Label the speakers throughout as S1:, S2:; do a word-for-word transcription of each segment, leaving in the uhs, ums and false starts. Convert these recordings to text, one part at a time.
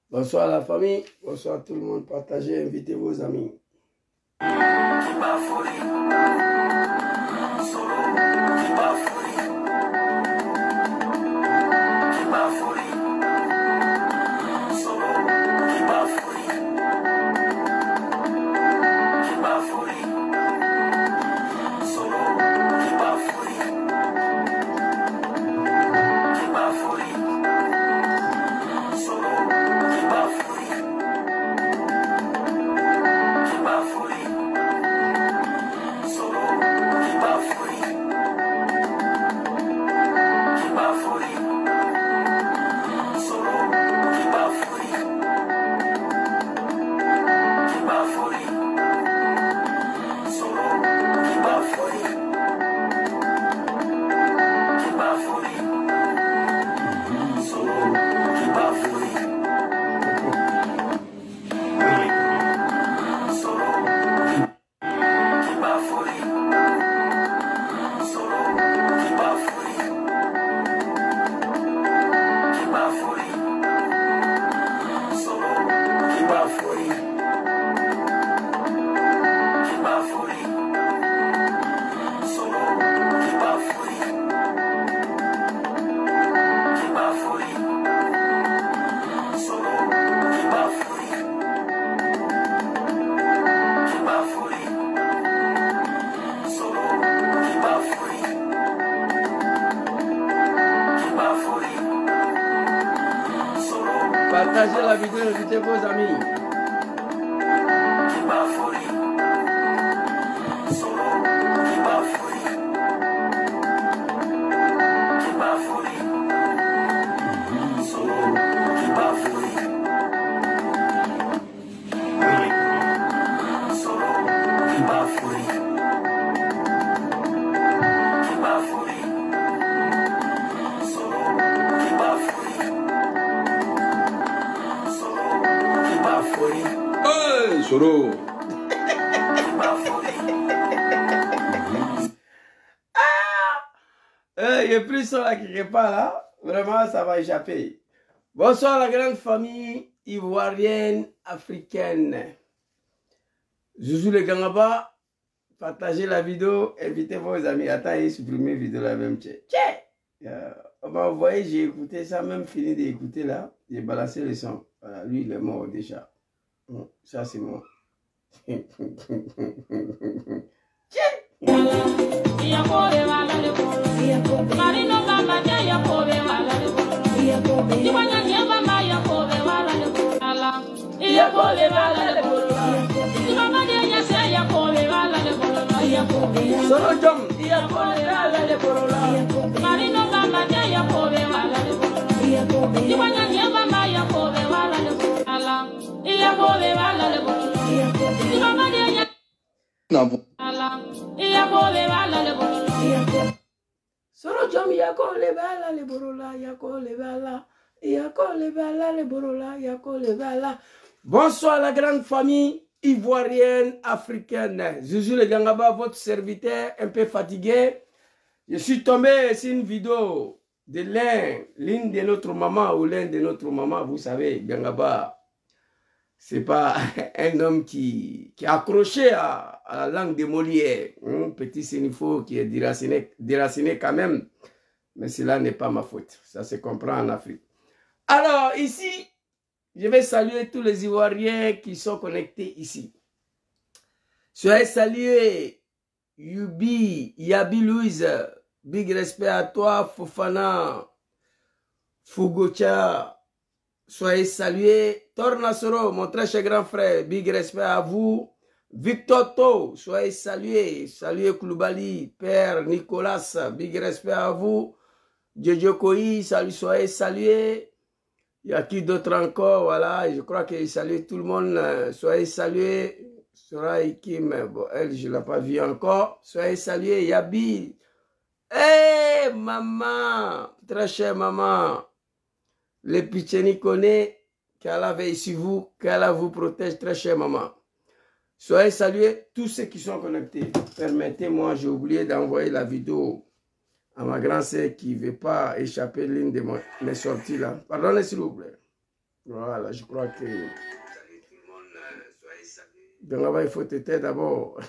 S1: Bonsoir la famille, bonsoir tout le monde, partagez, invitez vos amis. Partagez la vidéo, invitez vos amis.
S2: Soro.
S1: Ah, il y a plus ça là qui repart là. Vraiment, ça va échapper. Bonsoir la grande famille ivoirienne, africaine. Zouzou le Gangaba, partagez la vidéo, invitez vos amis. Attends, supprimez la vidéo la même. Tchè. Euh, on va envoyer, j'ai écouté ça, même fini d'écouter là. J'ai balancé le son. Voilà, lui il est mort déjà. Ça c'est moi. Solo jom. Solo jom yako le bala le borola yako le bala yako le bala le borola yako le bala. Bonsoir la grande famille ivoirienne africaine. Zouzou le Gangaba, votre serviteur un peu fatigué. Je suis tombé sur une vidéo de l'un, l'une de notre maman ou l'un de notre maman, vous savez, Gangaba. C'est pas un homme qui, qui est accroché à, à la langue de Molière. Un petit sénifo qui est déraciné, déraciné quand même. Mais cela n'est pas ma faute. Ça se comprend en Afrique. Alors, ici, je vais saluer tous les Ivoiriens qui sont connectés ici. Soyez salués, Yubi, Yabi Louise. Big respect à toi, Fofana, Fugocha. Soyez salués. Tornasoro, mon très cher grand frère, big respect à vous. Victor To, soyez salués. Saluez Koulibaly, Père Nicolas, big respect à vous. Jojo Koi, salut, soyez salués. Il y a qui d'autre encore, voilà, je crois que je salue tout le monde. Soyez salués. Soraï Kim, bon, elle, je ne l'ai pas vue encore. Soyez salués. Yabi. Hé, hey, maman, très chère maman. Le Picheni connaît. Qu'Allah veille sur vous, qu'Allah vous protège, très chère maman. Soyez salués tous ceux qui sont connectés. Permettez-moi, j'ai oublié d'envoyer la vidéo à ma grande sœur qui ne veut pas échapper l'une de mes sorties là. Pardonnez s'il vous plaît. Voilà, je crois que... Donc là-bas, il faut te taire d'abord.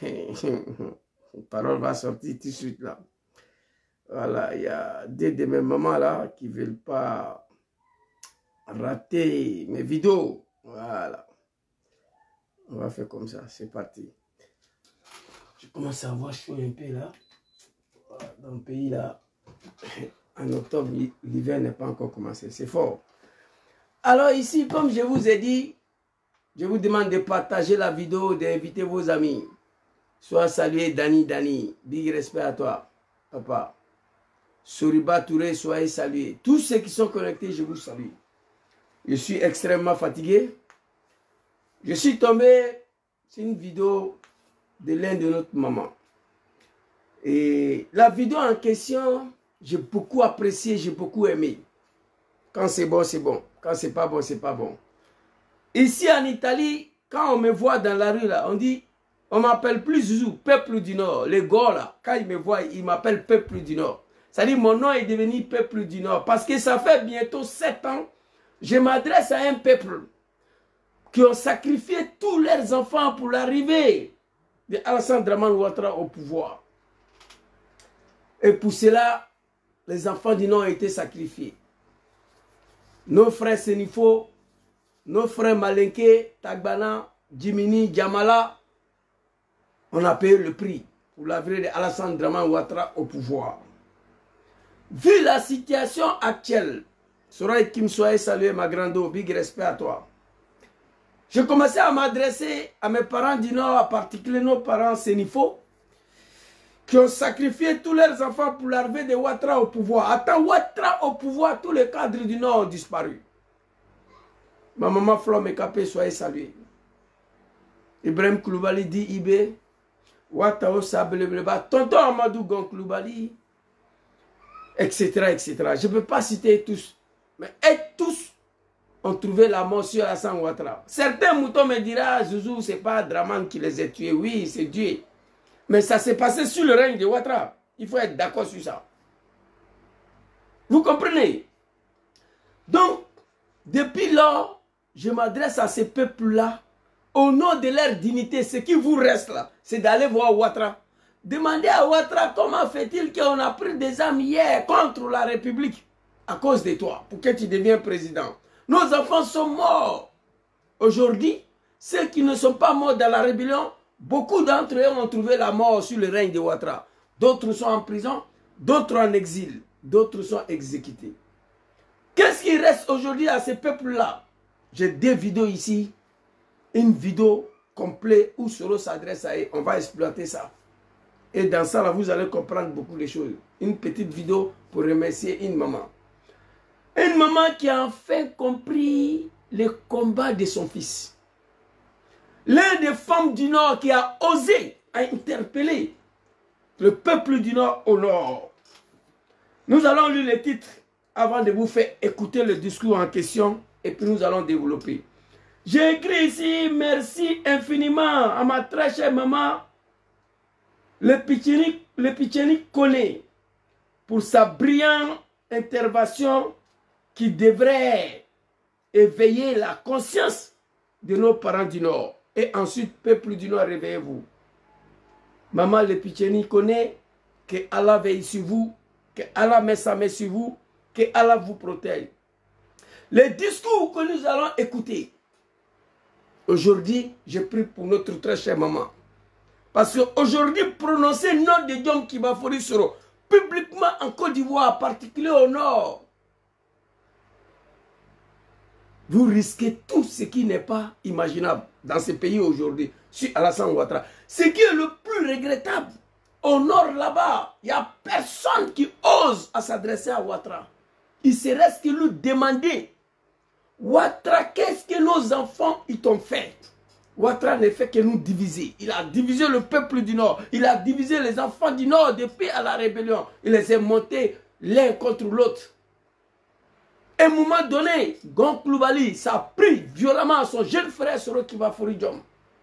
S1: La parole va sortir tout de suite là. Voilà, il y a des de mes mamans là qui ne veulent pas rater mes vidéos. Voilà. On va faire comme ça, c'est parti. Je commence à avoir chaud un peu là. Dans le pays là, en octobre, l'hiver n'est pas encore commencé. C'est fort. Alors ici, comme je vous ai dit, je vous demande de partager la vidéo, d'inviter vos amis. Sois salué, Dani, Dani. Big respect à toi, papa. Soriba Touré, soyez salués. Tous ceux qui sont connectés, je vous salue. Je suis extrêmement fatigué. Je suis tombé sur une vidéo de l'un de notre maman. Et la vidéo en question, j'ai beaucoup apprécié, j'ai beaucoup aimé. Quand c'est bon, c'est bon. Quand c'est pas bon, c'est pas bon. Ici en Italie, quand on me voit dans la rue, là, on dit, on m'appelle plus Zouzou, peuple du Nord. Les gars, là, quand ils me voient, ils m'appellent peuple du Nord. C'est-à-dire, mon nom est devenu peuple du Nord. Parce que ça fait bientôt sept ans, je m'adresse à un peuple qui ont sacrifié tous leurs enfants pour l'arrivée de Alassane Dramane Ouattara au pouvoir. Et pour cela, les enfants du Nord ont été sacrifiés. Nos frères Senifo, nos frères Malinké, Tagbana, Djimini, Djamala, on a payé le prix pour l'arrivée de Alassane Dramane Ouattara au pouvoir. Vu la situation actuelle, Soraï Kim soyez salué, ma grande, big respect à toi. Je commençais à m'adresser à mes parents du Nord, en particulier nos parents Senifo, qui ont sacrifié tous leurs enfants pour l'arrivée de Ouattara au pouvoir. Attends, Ouattara au pouvoir, tous les cadres du Nord ont disparu. Ma maman Flo Mekapé, soyez salué. Ibrahim Koulibaly dit Ibé, Ouattara Sableba, Tonton Amadou Gon Koulibaly, et cetera, et cetera. Je ne peux pas citer tous, mais tous ont trouvé la mort sur Alassane Ouattara. Certains moutons me diront, Zouzou, ce n'est pas Dramane qui les a tués. Oui, c'est Dieu. Mais ça s'est passé sur le règne de Ouattara. Il faut être d'accord sur ça. Vous comprenez? Donc, depuis lors, je m'adresse à ces peuples-là, au nom de leur dignité. Ce qui vous reste là, c'est d'aller voir Ouattara. Demandez à Ouattara comment fait-il qu'on a pris des armes hier contre la République à cause de toi, pour que tu deviennes président. Nos enfants sont morts. Aujourd'hui, ceux qui ne sont pas morts dans la rébellion, beaucoup d'entre eux ont trouvé la mort sur le règne de Ouattara. D'autres sont en prison, d'autres en exil, d'autres sont exécutés. Qu'est-ce qui reste aujourd'hui à ces peuples-là? J'ai deux vidéos ici. Une vidéo complète où Soro s'adresse à eux. On va exploiter ça. Et dans ça, là, vous allez comprendre beaucoup de choses. Une petite vidéo pour remercier une maman. Une maman qui a enfin compris le combat de son fils. L'une des femmes du Nord qui a osé interpeller le peuple du Nord au Nord. Nous allons lire le titre avant de vous faire écouter le discours en question et puis nous allons développer. J'ai écrit ici, merci infiniment à ma très chère maman, le Pichini, le Pichini Kone, pour sa brillante intervention qui devrait éveiller la conscience de nos parents du Nord. Et ensuite, peuple du Nord, réveillez-vous. Maman le Pichini connaît que Allah veille sur vous, que Allah met sa main sur vous, que Allah vous protège. Le discours que nous allons écouter, aujourd'hui, je prie pour notre très chère maman. Parce qu'aujourd'hui, prononcer le nom de Diom Kibafori Soro publiquement en Côte d'Ivoire, en particulier au Nord, vous risquez tout ce qui n'est pas imaginable dans ce pays aujourd'hui, sur Alassane Ouattara. Ce qui est le plus regrettable, au Nord là-bas, il n'y a personne qui ose à s'adresser à Ouattara. Il se reste que lui demander, Ouattara, qu'est-ce que nos enfants ils t'ont fait? Ouattara ne fait que nous diviser. Il a divisé le peuple du Nord. Il a divisé les enfants du Nord depuis à la rébellion. Il les a montés l'un contre l'autre. À un moment donné, Gon Koulibaly, ça a pris violemment son jeune frère Soro Kibafori Diom.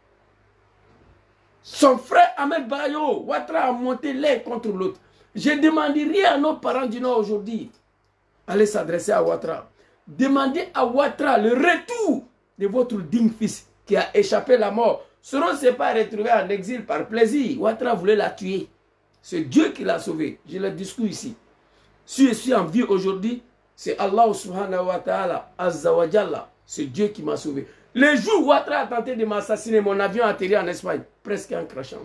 S1: Son frère Ahmed Bayo, Ouattara a monté l'un contre l'autre. Je ne demande rien à nos parents du Nord aujourd'hui. Allez s'adresser à Ouattara. demandez à Ouattara le retour de votre digne fils qui a échappé à la mort. Soro ne s'est pas retrouvé en exil par plaisir. Ouattara voulait la tuer. C'est Dieu qui l'a sauvé. J'ai le discours ici. Si je suis en vie aujourd'hui, c'est Allah subhanahu wa ta'ala, azza wa jalla. C'est Dieu qui m'a sauvé. Le jour où Ouattara a tenté de m'assassiner, mon avion a atterri en Espagne, presque en crachant.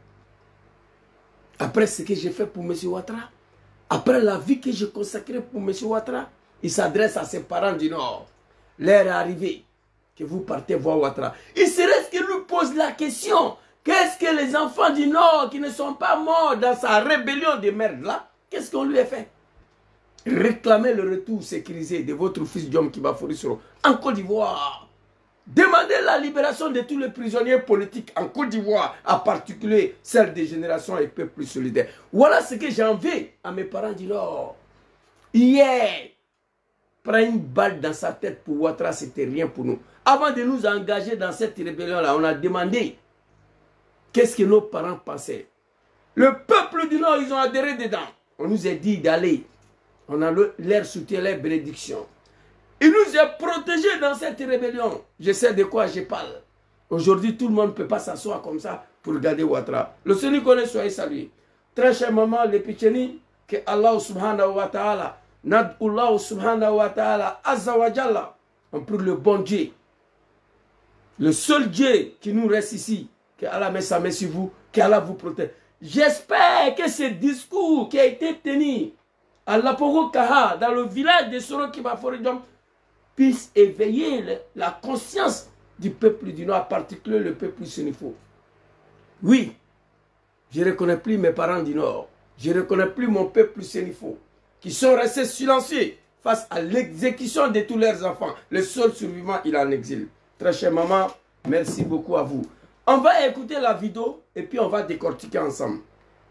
S1: Après ce que j'ai fait pour M. Ouattara, après la vie que j'ai consacrée pour M. Ouattara, il s'adresse à ses parents du Nord. L'heure est arrivée que vous partez voir Ouattara. Il serait ce qu'il lui pose la question. Qu'est-ce que les enfants du Nord qui ne sont pas morts dans sa rébellion de merde là, qu'est-ce qu'on lui a fait? Réclamez le retour sécurisé de votre fils Diom Kibafori Soro en Côte d'Ivoire. Demandez la libération de tous les prisonniers politiques en Côte d'Ivoire, en particulier celle des générations et peuples solidaires. Voilà ce que j'ai envie à mes parents du Nord. Hier, prendre une balle dans sa tête pour Ouattara, c'était rien pour nous. Avant de nous engager dans cette rébellion-là, on a demandé qu'est-ce que nos parents pensaient. Le peuple du Nord, ils ont adhéré dedans. On nous a dit d'aller. On a leur soutien, leur bénédiction. Il nous a protégés dans cette rébellion. Je sais de quoi je parle. Aujourd'hui, tout le monde ne peut pas s'asseoir comme ça pour regarder Ouattara. Le Seigneur connaît, soyez salués. Très cher maman, les Picheni, que Allah subhanahu wa ta'ala, Nad'ullah subhanahu wa ta'ala, azza wa jalla, on prie le bon Dieu. Le seul Dieu qui nous reste ici, que Allah met sa main sur vous, que Allah vous protège. J'espère que ce discours qui a été tenu à Laporo Kaha, dans le village de Soro Kibafori Diom, puisse éveiller le, la conscience du peuple du Nord, en particulier le peuple sénifo. Oui, je ne reconnais plus mes parents du Nord. Je ne reconnais plus mon peuple sénifo, qui sont restés silencieux face à l'exécution de tous leurs enfants. Le seul survivant, il est en exil. Très chère maman, merci beaucoup à vous. On va écouter la vidéo et puis on va décortiquer ensemble.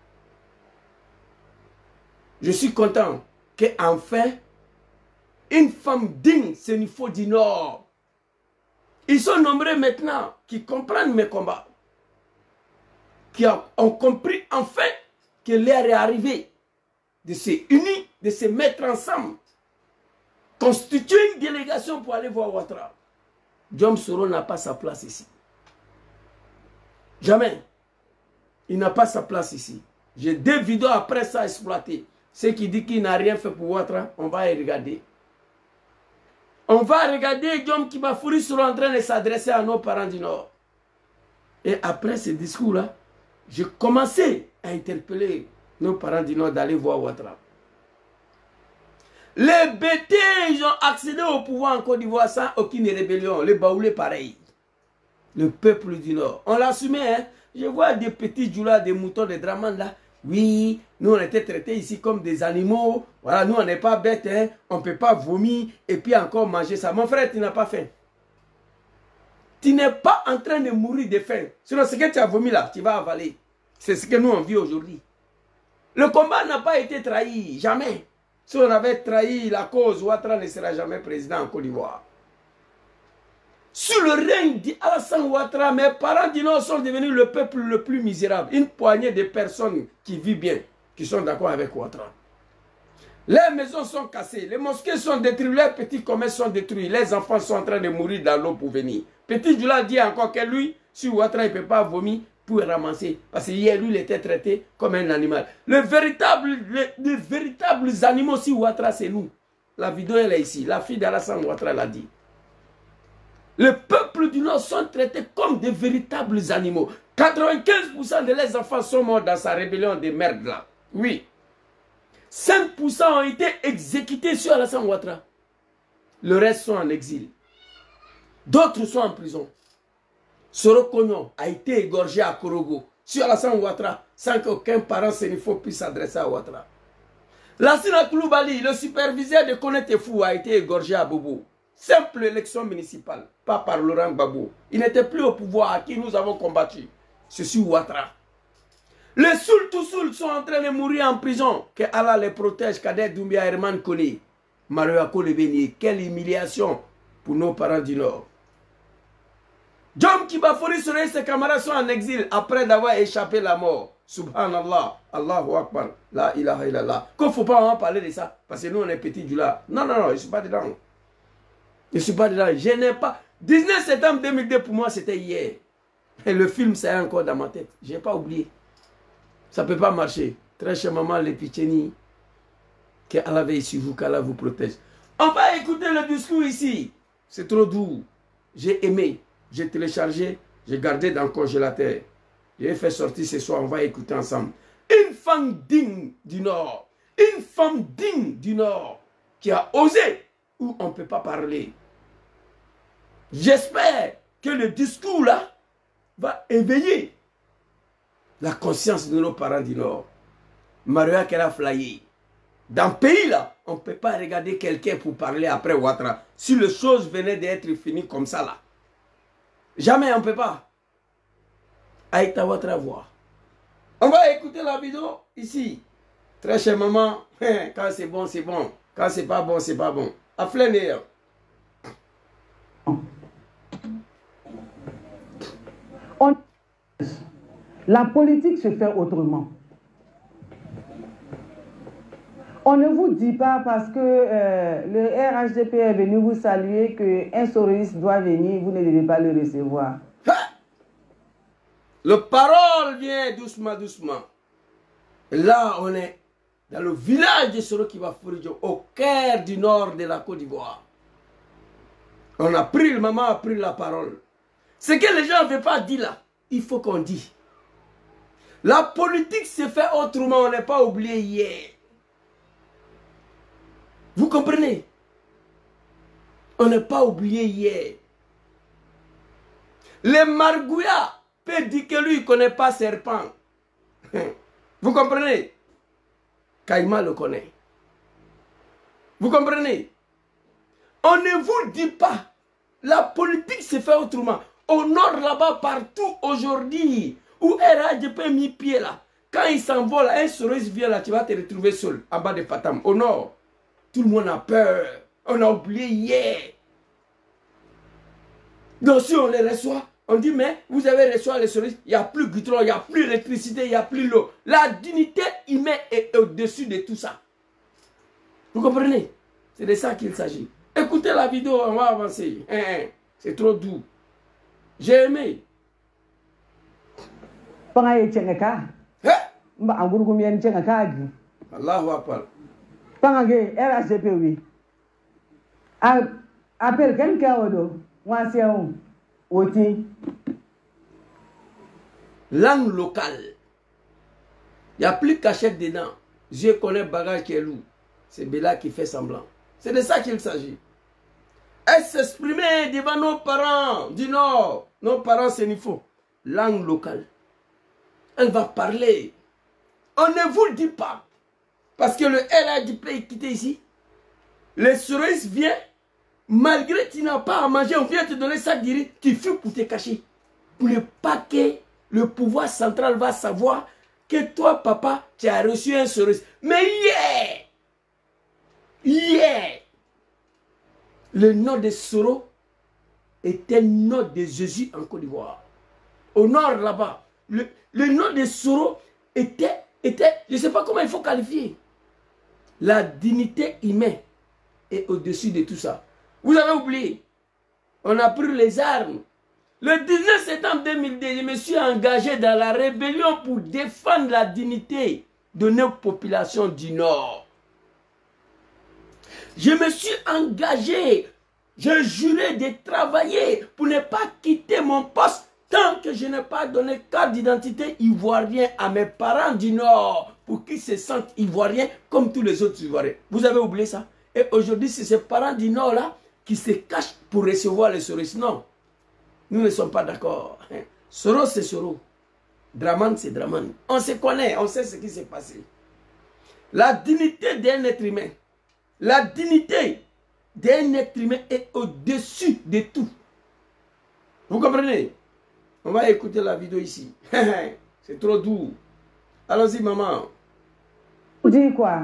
S1: Je suis content qu'enfin, une femme digne, sénifo du Nord. Ils sont nombreux maintenant qui comprennent mes combats. Qui ont compris enfin que l'heure est arrivée de se unir, de se mettre ensemble. Constituer une délégation pour aller voir Ouattara. Diom Soro n'a pas sa place ici. Jamais. Il n'a pas sa place ici. J'ai deux vidéos après ça exploitées. Ceux qui disent qu'il n'a rien fait pour Ouattara, on va y regarder. On va regarder Diom Kibafori Soro en train de s'adresser à nos parents du Nord. Et après ce discours-là, j'ai commencé à interpeller nos parents du Nord d'aller voir Ouattara. Les B T, ils ont accédé au pouvoir en Côte d'Ivoire sans aucune rébellion. Les Baoulés, pareil. Le peuple du Nord. On l'assumait, hein. Je vois des petits djoulas, des moutons, des dramans là. Oui, nous on était traités ici comme des animaux. Voilà, nous on n'est pas bêtes, hein. On ne peut pas vomir et puis encore manger ça. Mon frère, tu n'as pas faim. Tu n'es pas en train de mourir de faim. Sinon, ce que tu as vomi là, tu vas avaler. C'est ce que nous on vit aujourd'hui. Le combat n'a pas été trahi, jamais. Si on avait trahi la cause, Ouattara ne sera jamais président en Côte d'Ivoire. Sous le règne d'Alassane Ouattara, mes parents du Nord sont devenus le peuple le plus misérable. Une poignée de personnes qui vivent bien, qui sont d'accord avec Ouattara. Les maisons sont cassées, les mosquées sont détruites, les petits commerces sont détruits, les enfants sont en train de mourir dans l'eau pour venir. Petit Djoula dit encore que lui, si Ouattara ne peut pas vomir, pour ramasser. Parce que hier, lui, il était traité comme un animal. Le véritable, les, les véritables animaux, si Ouattara, c'est nous. La vidéo, elle est ici. La fille d'Alassane Ouattara l'a dit. Le peuple du Nord sont traités comme des véritables animaux. quatre-vingt-quinze pour cent de les enfants sont morts dans sa rébellion de merde là. Oui. cinq pour cent ont été exécutés sur Alassane Ouattara. Le reste sont en exil. D'autres sont en prison. Soro Kognon a été égorgé à Korogo sur Alassane Ouattara sans qu'aucun parent sénifo puisse s'adresser à Ouattara. Lassina Koulibaly, le superviseur de Konetefou, a été égorgé à Bobo. Simple élection municipale, pas par Laurent Gbagbo. Il n'était plus au pouvoir à qui nous avons combattu. Ceci Ouattara. Les Soul tout Soul sont en train de mourir en prison. Que Allah les protège. Kader Doumbia Herman Kone. Mario Akolebeni. Quelle humiliation pour nos parents du Nord. Diom Kibafori Soro et ses camarades sont en exil après d'avoir échappé la mort. Subhanallah, Allahu Akbar, la ilaha illallah. Qu'il ne faut pas en parler de ça, parce que nous on est petits du là. Non, non, non, je ne suis pas dedans. Je ne suis pas dedans. Je n'ai pas... dix-neuf septembre deux mille deux, pour moi, c'était hier. Et le film, c'est encore dans ma tête. Je n'ai pas oublié. Ça ne peut pas marcher. Très chère maman, les Picheni, qu'Allah veille sur vous, qu'Allah vous protège. On va écouter le discours ici. C'est trop doux. J'ai aimé. J'ai téléchargé. J'ai gardé dans le congélateur. J'ai fait sortir ce soir. On va écouter ensemble. Une femme digne du Nord. Une femme digne du Nord qui a osé où on ne peut pas parler. J'espère que le discours là va éveiller la conscience de nos parents du Nord. Maria Kera Flayé. Dans le pays là, on ne peut pas regarder quelqu'un pour parler après Ouattara. Si les choses venaient d'être finies comme ça là. Jamais on ne peut pas. Aïta Ouattara voir. On va écouter la vidéo ici. Très chère maman, quand c'est bon, c'est bon. Quand c'est pas bon, c'est pas bon. À flâner.
S3: On... La politique se fait autrement. On ne vous dit pas parce que euh, le R H D P est venu vous saluer qu'un sororiste doit venir, vous ne devez pas le recevoir.
S1: Ha! Le parole vient doucement, doucement. Et là, on est dans le village de Soro qui va Fouridjo, au cœur du nord de la Côte d'Ivoire. On a pris, le maman a pris la parole. Ce que les gens ne veulent pas dire là, il faut qu'on dise. La politique se fait autrement, on n'est pas oublié hier. Vous comprenez? On n'est pas oublié hier. Les Margouya peut dire que lui, il ne connaît pas serpent. Vous comprenez? Kaïma le connaît. Vous comprenez? On ne vous dit pas. La politique se fait autrement. Au nord là-bas, partout aujourd'hui, où R H D P a mis pied là, quand il s'envole, un sororiste vient là, tu vas te retrouver seul, en bas de Fatam. Au nord, tout le monde a peur. On a oublié hier. Donc si on les reçoit, on dit, mais vous avez reçu les soristes, il n'y a plus de goudron, il n'y a plus d'électricité, il n'y a plus l'eau. La dignité humaine est au-dessus de tout ça. Vous comprenez? C'est de ça qu'il s'agit. Écoutez la vidéo, on va avancer. C'est trop doux. J'ai aimé.
S3: Allahu
S1: Akbar.
S3: Pangage R H D P oui. Appelle quelqu'un odo. Moi c'est un oti.
S1: Langue locale. Il n'y a plus de cachette dedans. Je connais bagage qui est loup. C'est Bella qui fait semblant. C'est de ça qu'il s'agit. Elle s'exprimer devant nos parents du Nord. Nos parents, c'est il faut. Langue locale. Elle va parler. On ne vous le dit pas. Parce que le L A du pays quitté ici. Les souris viennent. Malgré que tu n'as pas à manger, on vient te donner ça d'iri. Tu fuis pour te cacher. Pour ne pas que le pouvoir central va savoir que toi, papa, tu as reçu un souris. Mais hier, hier, le nom de Soro était le nom de Jésus en Côte d'Ivoire. Au nord là-bas, le, le nom de Soro était, était je ne sais pas comment il faut qualifier. La dignité humaine est au-dessus de tout ça. Vous avez oublié, on a pris les armes. Le dix-neuf septembre deux mille deux, je me suis engagé dans la rébellion pour défendre la dignité de nos populations du Nord. Je me suis engagé, j'ai juré de travailler pour ne pas quitter mon poste tant que je n'ai pas donné carte d'identité ivoirien à mes parents du Nord pour qu'ils se sentent ivoiriens comme tous les autres Ivoiriens. Vous avez oublié ça? Et aujourd'hui, c'est ces parents du Nord là qui se cachent pour recevoir les Soros. Non, nous ne sommes pas d'accord. Soros, c'est Soros. Draman, c'est Draman. On se connaît, on sait ce qui s'est passé. La dignité d'un être humain, la dignité d'un être humain est au-dessus de tout. Vous comprenez? On va écouter la vidéo ici. C'est trop doux. Allons-y, maman.
S3: Vous dites quoi?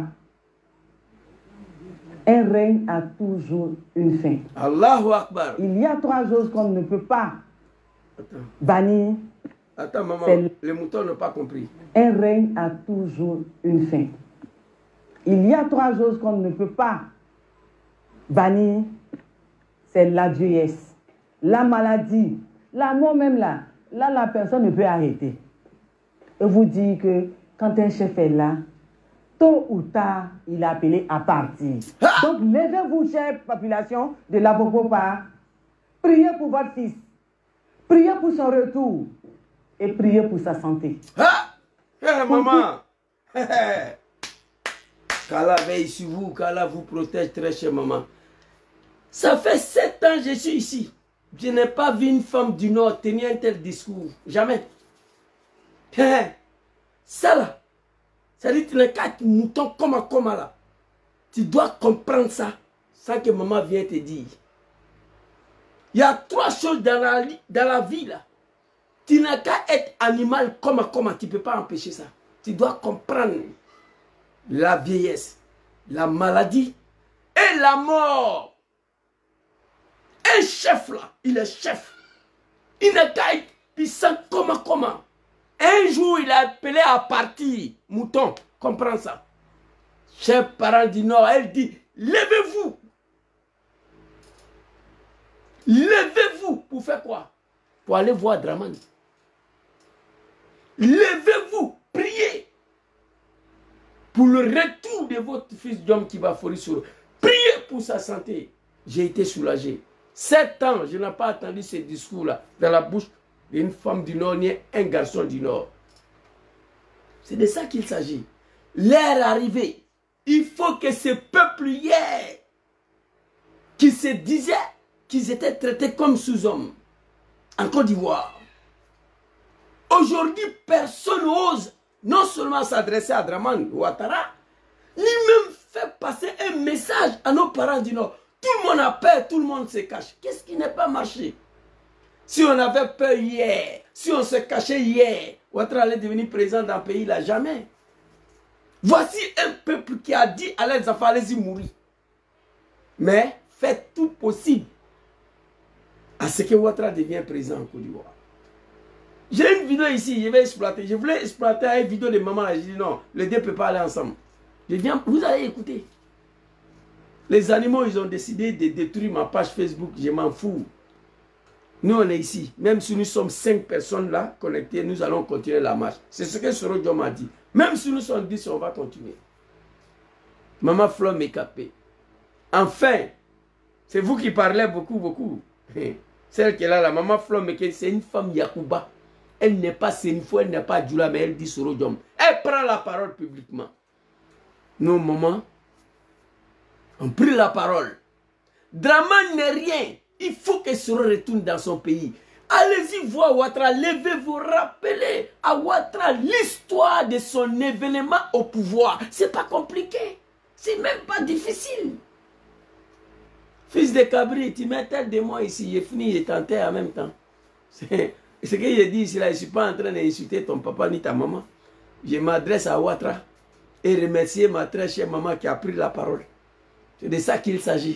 S3: Un règne a toujours une fin.
S1: Allahu Akbar.
S3: Il y a trois choses qu'on ne peut pas
S1: Attends.
S3: bannir.
S1: Attends, maman, les moutons n'ont pas compris.
S3: Un règne a toujours une fin. Il y a trois choses qu'on ne peut pas bannir. c'est la vieillesse, la maladie, la mort même là. Là, la personne ne peut arrêter. Et vous dire que quand un chef est là, tôt ou tard, il est appelé à partir.
S1: Ah!
S3: Donc, levez-vous, chère population de la Bobopa. Priez pour votre fils. Priez pour son retour. Et priez pour sa santé.
S1: Ah! Hey, maman! Qu'Allah veille sur vous, qu'Allah vous protège, très chère maman. Ça fait sept ans que je suis ici. Je n'ai pas vu une femme du Nord tenir un tel discours. Jamais. Ça là, ça dit que tu n'as qu'à mouton comme à comme là. Tu dois comprendre ça, sans que maman vienne te dire. Il y a trois choses dans la, dans la vie là. Tu n'as qu'à être animal comme à comme, tu ne peux pas empêcher ça. Tu dois comprendre la vieillesse, la maladie et la mort. Un chef là, il est chef. Il n'est qu'à être puissant comment comment. Un jour, il a appelé à partir. Mouton, comprends ça. Chers parents du Nord, elle dit, levez-vous. Levez-vous pour faire quoi? Pour aller voir Dramane. Levez-vous, priez. Pour le retour de votre fils d'homme qui va forer sur eux. Priez pour sa santé. J'ai été soulagé. Sept ans, je n'ai pas entendu ce discours-là dans la bouche d'une femme du Nord, ni un garçon du Nord. C'est de ça qu'il s'agit. L'ère arrivée. Il faut que ce peuple hier, qui se disait qu'ils étaient traités comme sous-hommes, en Côte d'Ivoire. Aujourd'hui, personne n'ose non seulement s'adresser à Dramane Ouattara, lui-même fait passer un message à nos parents du Nord. Tout le monde a peur, tout le monde se cache. Qu'est-ce qui n'a pas marché? Si on avait peur hier, si on se cachait hier, Ouattara allait devenir président d'un pays là, jamais. Voici un peuple qui a dit à leurs enfants, allez-y mourir. Mais faites tout possible à ce que Ouattara devienne président en Côte d'Ivoire. J'ai une vidéo ici, je vais exploiter. Je voulais exploiter une vidéo de maman là. Je dis non, les deux ne peuvent pas aller ensemble. Je dis, vous allez écouter. Les animaux, ils ont décidé de détruire ma page Facebook. Je m'en fous. Nous, on est ici. Même si nous sommes cinq personnes là connectées, nous allons continuer la marche. C'est ce que Soro Diom m'a dit. Même si nous sommes dix, on va continuer. Maman Flo Mekapé. Enfin, c'est vous qui parlez beaucoup, beaucoup. Celle qui est là, la maman Flo Mekapé, c'est une femme Yakuba. Elle n'est pas Sénifo, elle n'est pas Djoula, mais elle dit Soro Diom. Elle prend la parole publiquement. Nos mamans ont pris la parole. Dramane n'est rien. Il faut que Soro retourne dans son pays. Allez-y voir Ouattara, levez-vous, rappelez à Ouattara l'histoire de son événement au pouvoir. C'est pas compliqué. C'est même pas difficile. Fils de Cabri, tu mets tête de moi ici, j'ai fini, j'ai tenté en même temps. C'est ce que j'ai dit ici là, je ne suis pas en train d'insulter ton papa ni ta maman. Je m'adresse à Ouattara et remercier ma très chère maman qui a pris la parole. C'est de ça qu'il s'agit.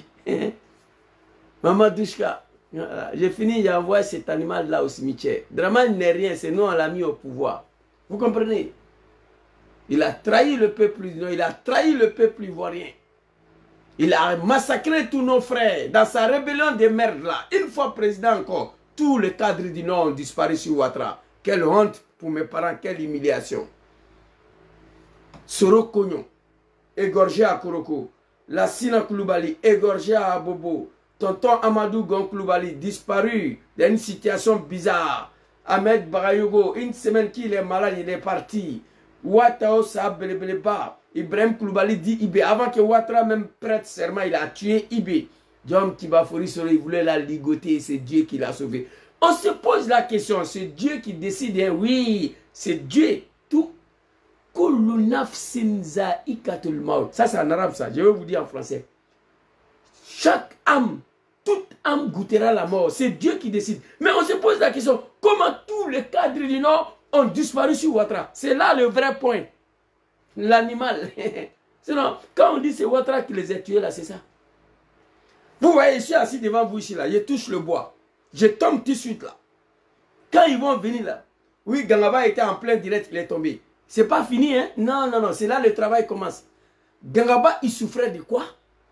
S1: Maman Douchka, j'ai fini, j'ai envoyé cet animal là au cimetière. Dramane n'est rien, c'est nous on l'a mis au pouvoir. Vous comprenez? Il a trahi le peuple, il a trahi le peuple ivoirien. Il a massacré tous nos frères dans sa rébellion de merde là. Une fois président encore, tous les cadres du Nord ont disparu sur Ouattara. Quelle honte pour mes parents, quelle humiliation. Soro Kognon, égorgé à Koroko. Lassina Koulibaly, égorgé à Abobo. Tonton Amadou Gon Koulibaly, disparu dans une situation bizarre. Ahmed Barayogo, une semaine qu'il est malade, il est parti. Ouattao Saab Belebeleba. Ibrahim Koulibaly dit Ibé. Avant que Ouattara même prête serment, il a tué Ibé. Djom Kibafori Soro, il voulait la ligoter, c'est Dieu qui l'a sauvé. On se pose la question, c'est Dieu qui décide, hein? Oui, c'est Dieu. Tout. Ça c'est en arabe ça, je vais vous dire en français. Chaque âme, toute âme goûtera la mort, c'est Dieu qui décide. Mais on se pose la question, comment tous les cadres du Nord ont disparu sur Ouattara? C'est là le vrai point. L'animal. Sinon, quand on dit c'est Ouattara qui les a tués là, c'est ça. Vous voyez, je suis assis devant vous ici là, je touche le bois. Je tombe tout de suite là. Quand ils vont venir là, oui, Gangaba était en plein direct, il est tombé. C'est pas fini, hein? Non, non, non, c'est là le travail commence. Gangaba, il souffrait de quoi?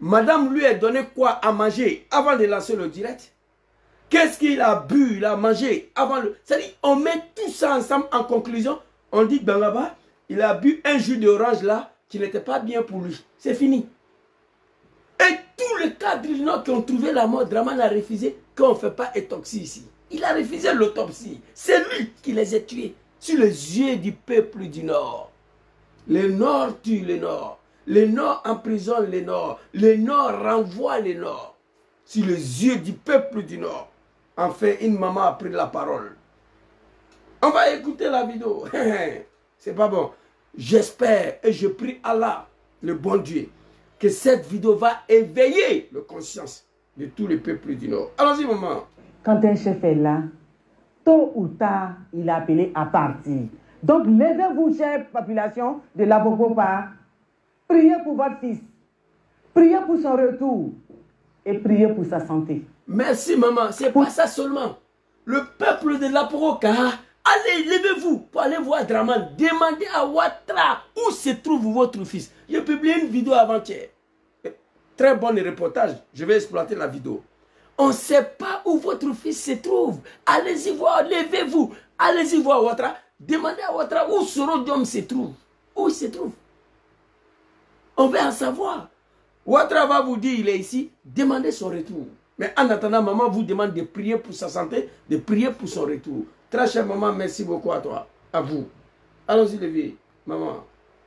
S1: Madame lui a donné quoi à manger avant de lancer le direct? Qu'est-ce qu'il a bu, il a mangé avant le... C'est-à-dire, on met tout ça ensemble en conclusion. On dit que Bangaba, il a bu un jus d'orange là qui n'était pas bien pour lui. C'est fini. Et tous les cadres du Nord qui ont trouvé la mort, Draman a refusé qu'on ne fait pas autopsie ici. Il a refusé l'autopsie. C'est lui qui les a tués sur les yeux du peuple du Nord. Le Nord tue le Nord. Le Nord emprisonne le Nord. Le Nord renvoie le Nord. Sur les yeux du peuple du Nord. Enfin, une maman a pris la parole. On va écouter la vidéo. C'est pas bon. J'espère et je prie Allah, le bon Dieu, que cette vidéo va éveiller la conscience de tous les peuples du Nord. Allons-y, maman.
S3: Quand un chef est là, tôt ou tard, il est appelé à partir. Donc, levez-vous, chère population de la Bokopa. Priez pour votre fils. Priez pour son retour. Et priez pour sa santé.
S1: Merci, maman. C'est pas ça seulement. Le peuple de la Bokopa, allez, levez-vous pour aller voir Draman. Demandez à Ouattara où se trouve votre fils. J'ai publié une vidéo avant-hier. Très bon reportage. Je vais exploiter la vidéo. On ne sait pas où votre fils se trouve. Allez-y voir, levez-vous. Allez-y voir Ouattara. Demandez à Ouattara où Soro Diom se trouve. Où il se trouve. On veut en savoir. Ouattara va vous dire il est ici. Demandez son retour. Mais en attendant, maman vous demande de prier pour sa santé, de prier pour son retour. Très chère maman, merci beaucoup à toi. À vous. Allons-y, levier. Maman.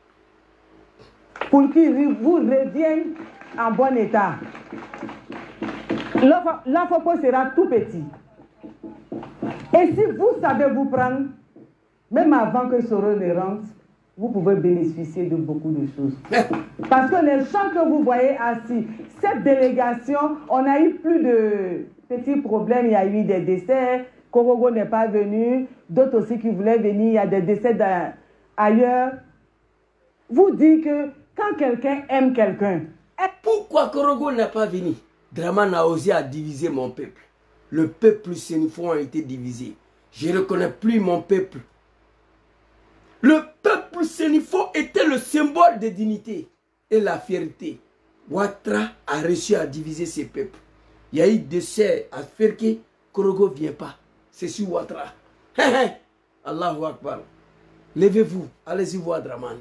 S3: Pour qu'il vous revienne en bon état. L'enfant sera tout petit. Et si vous savez vous prendre, même avant que Soro ne rentre, vous pouvez bénéficier de beaucoup de choses. Parce que les gens que vous voyez assis, cette délégation, on a eu plus de petits problèmes. Il y a eu des décès. Korogo n'est pas venu. D'autres aussi qui voulaient venir. Il y a des décès ailleurs. Vous dites que quand quelqu'un aime quelqu'un...
S1: Pourquoi Korogo n'est pas venu? Draman a osé à diviser mon peuple. Le peuple sénifo a été divisé. Je ne reconnais plus mon peuple. Le peuple sénifo était le symbole de dignité et la fierté. Ouattara a réussi à diviser ses peuples. Il y a eu des décès à faire que Korogo ne vient pas. C'est sur Ouattara. Allahu Akbar. Levez-vous, allez-y voir Draman.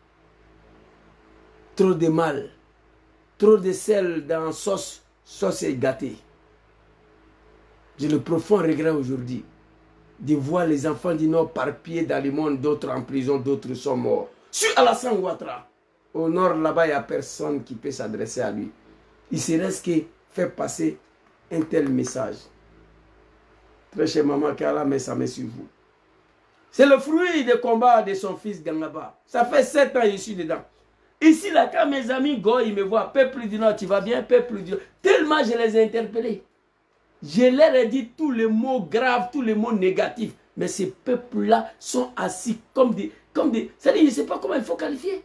S1: Trop de mal. Trop de sel dans la sauce. Sauce est gâtée. J'ai le profond regret aujourd'hui de voir les enfants du Nord par pied dans le monde, d'autres en prison, d'autres sont morts. Sur Alassane Ouattara, au Nord, là-bas, il n'y a personne qui peut s'adresser à lui. Il se reste que faire passer un tel message. Très cher maman, qu'Allah met sa main sur vous. C'est le fruit des combats de son fils Gangaba. Ça fait sept ans que je suis dedans. Ici, là, quand mes amis Goy, ils me voient, peuple du Nord, tu vas bien, peuple du Nord. Tellement je les ai interpellés. Je leur ai dit tous les mots graves, tous les mots négatifs. Mais ces peuples-là sont assis comme des... Comme des c'est-à-dire, je ne sais pas comment il faut qualifier.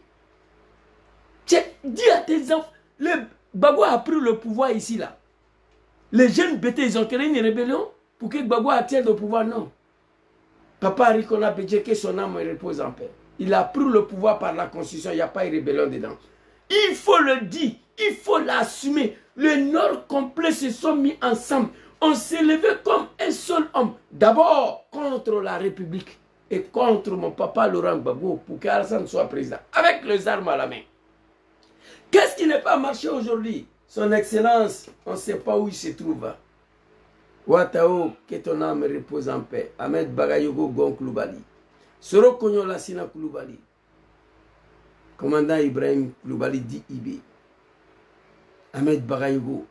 S1: Dis à tes enfants, le Bagua a pris le pouvoir ici, là. Les jeunes bêtés, ils ont créé une rébellion pour que Bagua tienne le pouvoir, non. Papa Rikona Bédje, que son âme repose en paix. Il a pris le pouvoir par la constitution, il n'y a pas de rébellion dedans. Il faut le dire, il faut l'assumer. Le Nord complet se sont mis ensemble. On s'est levé comme un seul homme. D'abord contre la République et contre mon papa Laurent Gbagbo pour qu'Alassane soit président. Avec les armes à la main. Qu'est-ce qui n'est pas marché aujourd'hui? Son Excellence, on ne sait pas où il se trouve. Ouattao, que ton âme repose en paix. Ahmed Bagayogo Gon Koulibaly. Soro Konyo Lassina Koulibaly. Commandant Ibrahim Koulibaly dit I B. Ahmed Bagayogo.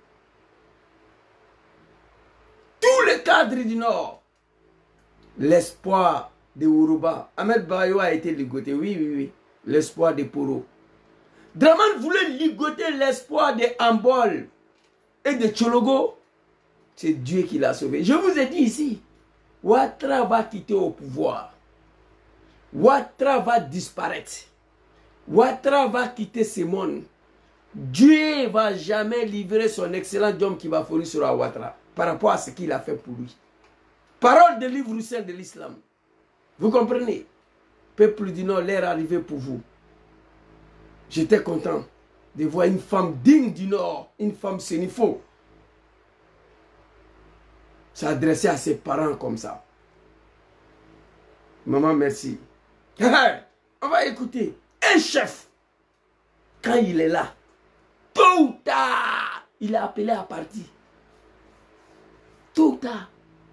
S1: Tous les cadres du Nord. L'espoir de Ourouba. Ahmed Bagayogo a été ligoté. Oui, oui, oui. L'espoir de Poro. Draman voulait ligoter l'espoir de Ambol et de Tchologo. C'est Dieu qui l'a sauvé. Je vous ai dit ici, Ouattara va quitter au pouvoir. Ouattara va disparaître. Ouattara va quitter ce monde. Dieu ne va jamais livrer son excellent homme qui va fournir sur Ouattara par rapport à ce qu'il a fait pour lui. Parole de livre saint de l'islam. Vous comprenez? Peuple du Nord, l'ère est arrivée pour vous. J'étais content de voir une femme digne du Nord, une femme sénifo, s'adresser à ses parents comme ça. Maman, merci. On va écouter. Un chef, quand il est là, tôt ou tard, il est appelé à partir. Tôt ou tard,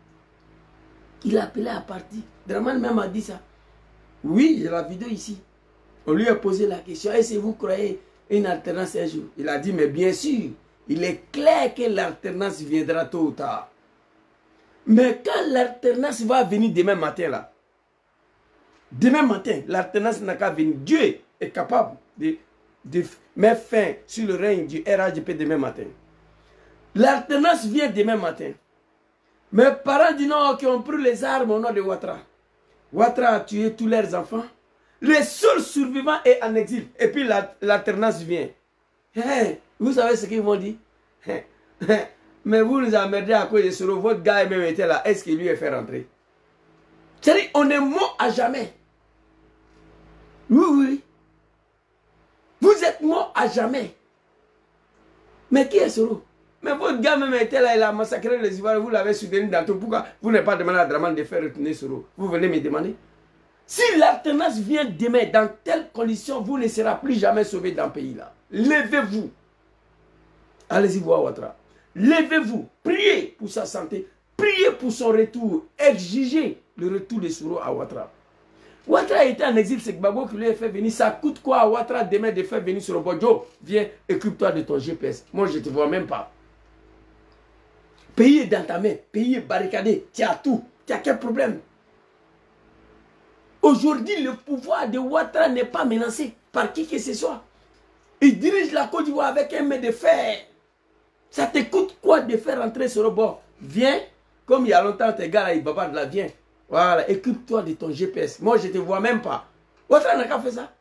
S1: il est appelé à partir. Draman même a dit ça. Oui, j'ai la vidéo ici. On lui a posé la question, est-ce que vous croyez une alternance un jour? Il a dit, mais bien sûr, il est clair que l'alternance viendra tôt ou tard. Mais quand l'alternance va venir demain matin là, demain matin, l'alternance n'a qu'à venir. Dieu est capable de, de mettre fin sur le règne du R H D P demain matin. L'alternance vient demain matin. Mes parents du Nord qui ont pris les armes au nom de Ouattara. Ouattara a tué tous leurs enfants. Le seul survivant est en exil. Et puis l'alternance vient. Hey, vous savez ce qu'ils m'ont dit? Mais vous nous emmerdez à cause de ce rôle. Votre gars même était là. Est-ce qu'il lui est fait rentrer? C'est-à-dire, on est mort à jamais. Oui, oui. Vous êtes mort à jamais. Mais qui est ce rôle? Mais votre gars même était là, il a massacré les Ivoiriens, vous l'avez soutenu dans tout. Pourquoi vous n'avez pas demandé à Draman de faire retourner ce rôle? Vous venez me demander. Si l'alternance vient demain, dans telles conditions, vous ne serez plus jamais sauvé dans le pays là. Levez-vous. Allez-y voir Ouattara. Levez-vous. Priez pour sa santé. Priez pour son retour. Exigez le retour de Soro à Ouattara. Ouattara était en exil, c'est Gbagbo qui lui a fait venir. Ça coûte quoi à Ouattara demain de faire venir Soro Bodjo? Viens, occupe-toi de ton G P S. Moi, je ne te vois même pas. Pays est dans ta main. Pays est barricadé. Tu as tout. Tu as quel problème? Aujourd'hui, le pouvoir de Ouattara n'est pas menacé par qui que ce soit. Il dirige la Côte d'Ivoire avec un main de fer. Ça te coûte quoi de faire rentrer ce robot? Viens, comme il y a longtemps, tes gars là, ils babardent là, viens. Voilà, occupe-toi de ton G P S. Moi, je ne te vois même pas. Ouattara n'a qu'à faire ça.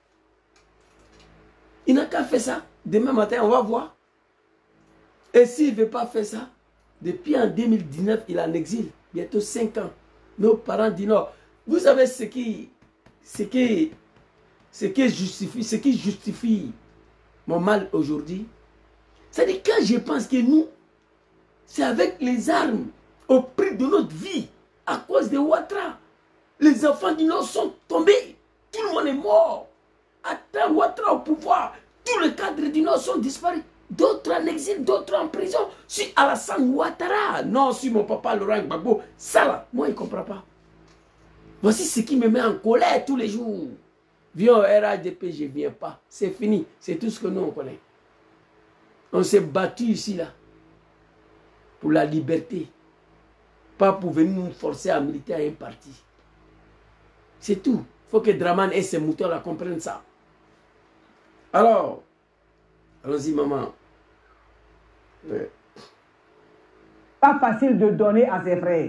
S1: Il n'a qu'à faire ça. Demain matin, on va voir. Et s'il ne veut pas faire ça, depuis en deux mille dix-neuf, il est en exil. Bientôt cinq ans. Nos parents du Nord. Vous savez ce qui, ce qui, ce qui justifie, ce qui justifie mon mal aujourd'hui? C'est-à-dire quand je pense que nous, c'est avec les armes, au prix de notre vie, à cause de Ouattara. Les enfants du Nord sont tombés. Tout le monde est mort. Attends Ouattara au pouvoir. Tous les cadres du Nord sont disparus. D'autres en exil, d'autres en prison. Si Alassane Ouattara, non, si mon papa Laurent Gbagbo, ça là, moi il ne comprend pas. Voici ce qui me met en colère tous les jours. Viens au R H D P, je ne viens pas. C'est fini. C'est tout ce que nous on connaît. On s'est battu ici là pour la liberté. Pas pour venir nous forcer à militer à un parti. C'est tout. Il faut que Draman et ses moutons là comprennent ça. Alors, allons-y maman. Ouais.
S3: Pas facile de donner à ses frères.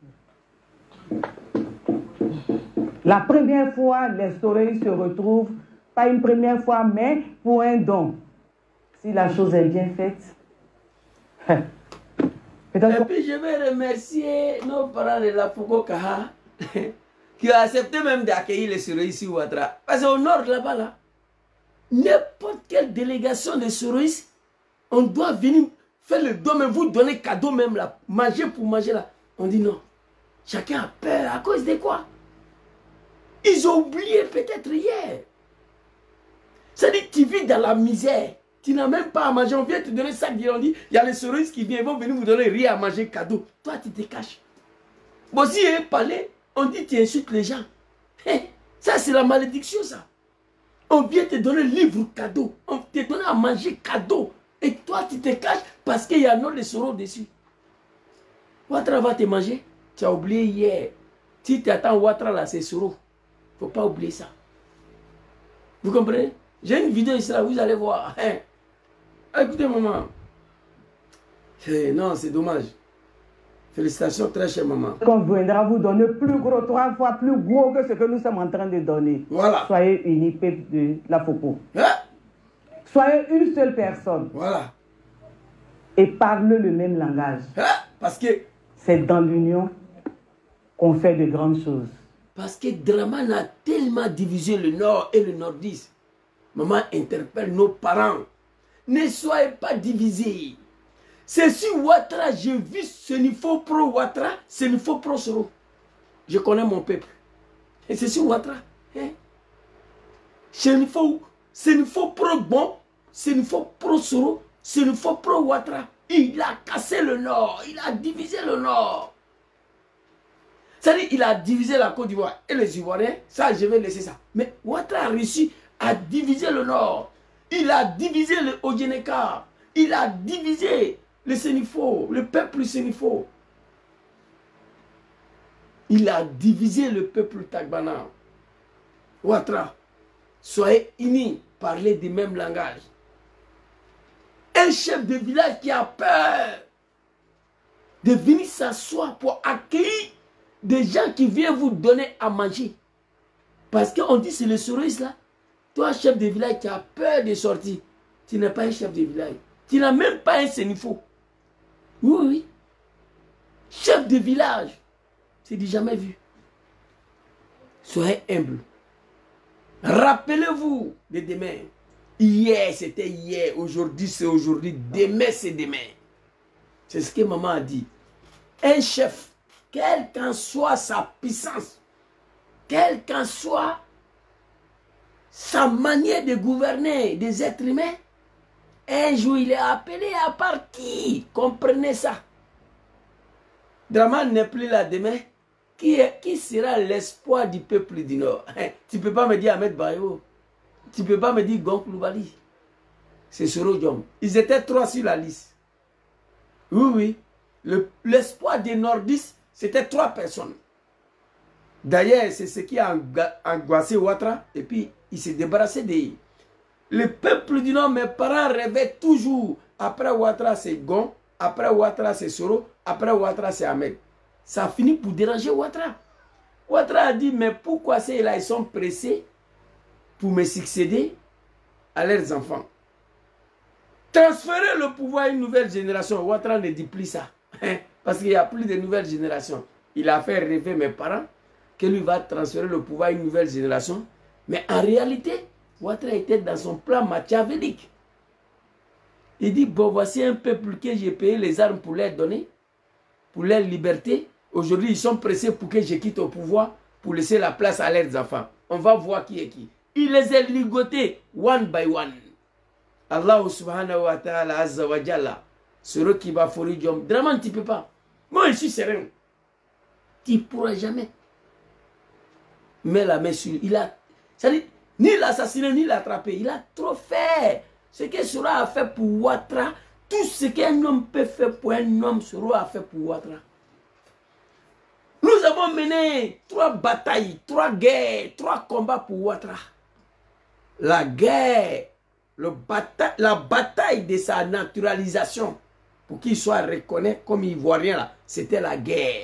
S3: La première fois, les Soroïs se retrouvent, pas une première fois, mais pour un don. Si la chose est bien faite.
S1: Et puis je vais remercier nos parents de la Foucault Kaha qui ont accepté même d'accueillir les Soroïs ici ou Ouattara. Parce qu'au nord là-bas, là, n'importe quelle délégation de Soroïs, on doit venir faire le don, mais vous donner cadeau même là, manger pour manger là. On dit non. Chacun a peur. À cause de quoi? Ils ont oublié peut-être hier. C'est-à-dire que tu vis dans la misère. Tu n'as même pas à manger. On vient te donner ça. On dit, il y a les Soroïs qui viennent, ils vont venir vous donner rien à manger, cadeau. Toi, tu te caches. Bon, si il parlé, on dit tu insultes les gens. Hey, ça, c'est la malédiction, ça. On vient te donner livre cadeau. On te donne à manger cadeau. Et toi, tu te caches parce qu'il y a un autre de Soro dessus. Ouattara va te manger. Tu as oublié hier. Si tu attends Ouattara là, c'est Soro. Il ne faut pas oublier ça. Vous comprenez? J'ai une vidéo ici là, vous allez voir. Hein? Écoutez, maman. Non, c'est dommage. Félicitations, très chère maman.
S3: Qu'on viendra vous donner plus gros, trois fois plus gros que ce que nous sommes en train de donner.
S1: Voilà.
S3: Soyez unis, peuple de la Foucault.
S1: Hein?
S3: Soyez une seule personne.
S1: Voilà.
S3: Et parle le même langage.
S1: Hein? Parce que...
S3: c'est dans l'union qu'on fait de grandes choses.
S1: Parce que Draman a tellement divisé le Nord et le Nordiste. Maman interpelle nos parents ne soyez pas divisés. C'est sur Ouattara, j'ai vu ce niveau pro Ouattara, ce niveau pro Soro. Je connais mon peuple. Et c'est sur Ouattara. Hein? Ce niveau, ce niveau pro bon, ce niveau pro Soro, ce niveau pro Ouattara. Il a cassé le Nord, il a divisé le Nord. C'est-à-dire qu'il a divisé la Côte d'Ivoire et les Ivoiriens, ça je vais laisser ça. Mais Ouattara a réussi à diviser le Nord. Il a divisé le Ojeneka. Il a divisé le Sénifo, le peuple Sénifo. Il a divisé le peuple Tagbana. Ouattara, soyez unis, parlez du même langage. Un chef de village qui a peur de venir s'asseoir pour accueillir des gens qui viennent vous donner à manger. Parce qu'on dit c'est le Soros là. Toi, chef de village qui a peur de sortir, tu n'es pas un chef de village. Tu n'as même pas un sénifo. Oui, oui. Chef de village, c'est du jamais vu. Soyez humble. Rappelez-vous de demain. Hier, c'était hier. Aujourd'hui, c'est aujourd'hui. Demain, c'est demain. C'est ce que maman a dit. Un chef, quelle qu'en soit sa puissance, quelle qu'en soit sa manière de gouverner des êtres humains, un jour, il est appelé à partir. Comprenez ça. Draman n'est plus là demain. Qui, est, qui sera l'espoir du peuple du Nord? Tu ne peux pas me dire Ahmed Bayo. Tu ne peux pas me dire Gonk Loubali. C'est Soro Diom. Ils étaient trois sur la liste. Oui, oui. L'espoir Le, des nordistes, c'était trois personnes. D'ailleurs, c'est ce qui a angoissé Ouattara. Et puis, il s'est débarrassé de... Le peuple du Nord, mes parents rêvaient toujours. Après Ouattara, c'est Gon. Après Ouattara, c'est Soro. Après Ouattara, c'est Ahmed. Ça a fini pour déranger Ouattara. Ouattara a dit, mais pourquoi ces là ils sont pressés pour me succéder à leurs enfants? Transférer le pouvoir à une nouvelle génération. Ouattara ne dit plus ça. Parce qu'il n'y a plus de nouvelle génération. Il a fait rêver mes parents que lui va transférer le pouvoir à une nouvelle génération. Mais en réalité, Ouattara était dans son plan machiavélique. Il dit, bon, voici un peuple que j'ai payé les armes pour leur donner, pour leur liberté. Aujourd'hui, ils sont pressés pour que je quitte au pouvoir, pour laisser la place à leurs enfants. On va voir qui est qui. Il les a ligotés, one by one. Allah subhanahu wa ta'ala azza wa jalla. Sero qui va fourrer Diom. Draman, tu ne peux pas. Moi, je suis serein. Tu ne pourras jamais. Mais la main sur lui. Il a... C'est-à-dire, ni l'assassiner, ni l'attraper. Il a trop fait. Ce que Soro a fait pour Ouattara, tout ce qu'un homme peut faire pour un homme, Soro a fait pour Ouattara. Nous avons mené trois batailles, trois guerres, trois combats pour Ouattara. La guerre, le bata la bataille de sa naturalisation, pour qu'il soit reconnu comme Ivoirien, là, c'était la guerre.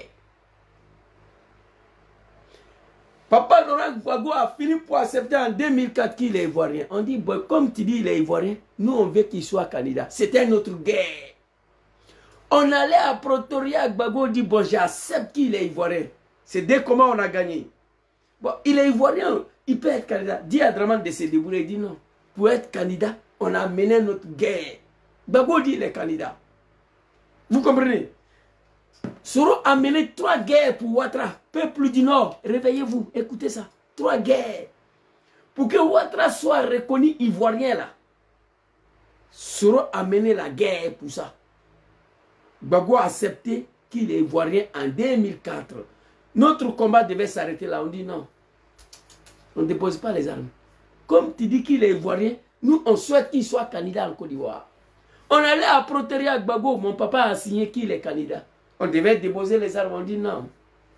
S1: Papa Laurent Gbagbo a fini pour accepter en deux mille quatre qu'il est Ivoirien. On dit, bon, comme tu dis, il est Ivoirien, nous on veut qu'il soit candidat. C'était notre guerre. On allait à Pretoria, Gbagbo dit, bon, j'accepte qu'il est Ivoirien. C'est dès comment on a gagné. Bon, il est Ivoirien, il peut être candidat. Dis à Draman de se débrouiller, il dit non. Pour être candidat, on a mené notre guerre. Gbagbo dit, il est candidat. Vous comprenez? Soro a mené trois guerres pour Ouattara, peuple du Nord. Réveillez-vous, écoutez ça. Trois guerres. Pour que Ouattara soit reconnu Ivoirien là. Soro a mené la guerre pour ça. Gbagbo a accepté qu'il est Ivoirien en deux mille quatre. Notre combat devait s'arrêter là. On dit non. On ne dépose pas les armes. Comme tu dis qu'il est Ivoirien, nous on souhaite qu'il soit candidat en Côte d'Ivoire. On allait à Pretoria Gbagbo, mon papa a signé qu'il est candidat. On devait déposer les armes, on dit non.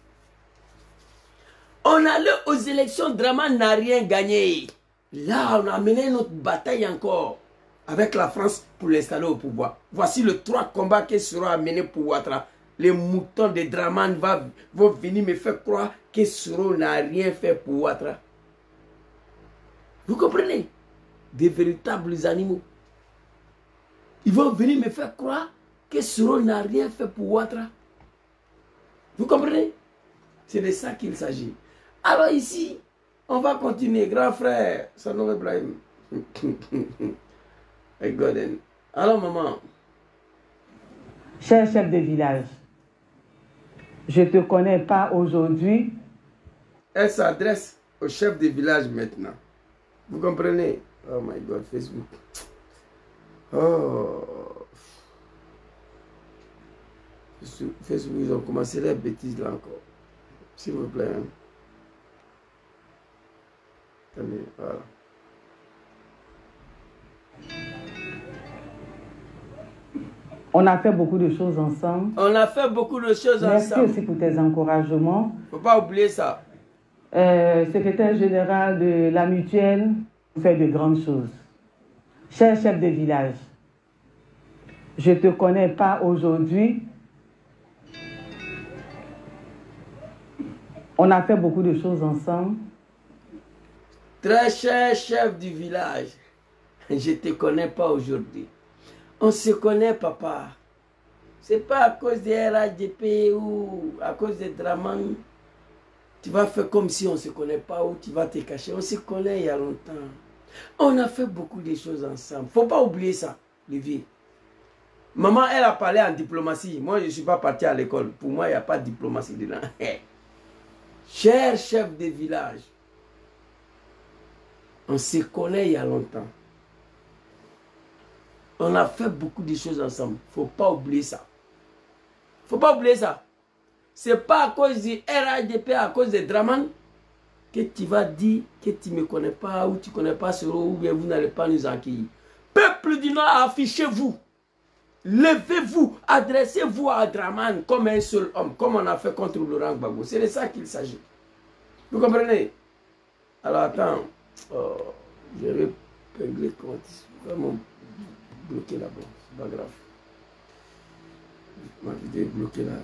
S1: On allait aux élections, Draman n'a rien gagné. Là, on a mené notre bataille encore avec la France pour l'installer au pouvoir. Voici le trois combats qui seront amenés pour Ouattara. Les moutons de Draman va, vont venir me faire croire que Soro n'a rien fait pour Ouattara. Vous comprenez? Des véritables animaux. Ils vont venir me faire croire que Soro n'a rien fait pour Ouattara. Vous comprenez? C'est de ça qu'il s'agit. Alors ici, on va continuer. Grand frère, son nom est Ibrahim. My God. Alors, maman.
S3: Cher chef de village, je ne te connais pas aujourd'hui.
S1: Elle s'adresse au chef de village maintenant. Vous comprenez? Oh my God, Facebook. Oh. Facebook, ils ont commencé les bêtises là encore. S'il vous plaît. Hein. Attendez, voilà.
S3: On a fait beaucoup de choses ensemble.
S1: On a fait beaucoup de choses
S3: Merci
S1: ensemble.
S3: aussi pour tes encouragements.
S1: Il ne faut pas oublier ça.
S3: Euh, secrétaire général de la mutuelle, fait de grandes choses. Cher chef de village, je ne te connais pas aujourd'hui. On a fait beaucoup de choses ensemble.
S1: Très cher chef du village, je ne te connais pas aujourd'hui. On se connaît, papa. Ce n'est pas à cause des R H D P ou à cause des Draman. Tu vas faire comme si on ne se connaît pas ou tu vas te cacher. On se connaît il y a longtemps. On a fait beaucoup de choses ensemble. Il ne faut pas oublier ça, Olivier. Maman, elle a parlé en diplomatie. Moi, je ne suis pas parti à l'école. Pour moi, il n'y a pas de diplomatie dedans. Cher chef de village, on se connaît il y a longtemps. On a fait beaucoup de choses ensemble. Il ne faut pas oublier ça. Il ne faut pas oublier ça. Ce n'est pas à cause du R H D P, à cause des Draman, que tu vas dire que tu ne me connais pas ou tu ne connais pas Soro ou bien vous n'allez pas nous accueillir. Peuple du Nord, affichez-vous. Levez-vous, adressez-vous à Draman comme un seul homme, comme on a fait contre Laurent Gbagbo. C'est de ça qu'il s'agit. Vous comprenez? Alors attends, oh, je vais régler comment vraiment bloqué là-bas, c'est pas grave. Ma vidéo est bloquée là.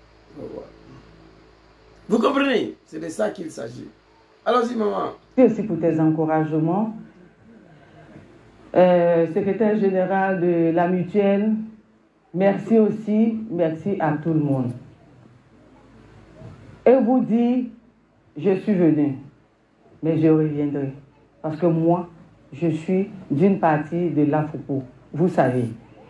S1: Vous comprenez? C'est de ça qu'il s'agit. Allons-y, maman.
S3: Merci aussi pour tes encouragements. Euh, secrétaire général de la mutuelle, merci aussi, merci à tout le monde. Et vous dit, je suis venu, mais je reviendrai. Parce que moi, je suis d'une partie de l'Afrique. Vous savez.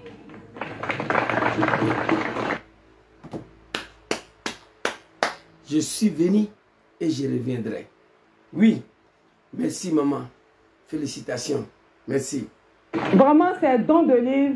S1: Je suis venu et je reviendrai. Oui. Merci, maman. Félicitations. Merci.
S3: Vraiment, c'est un don de livre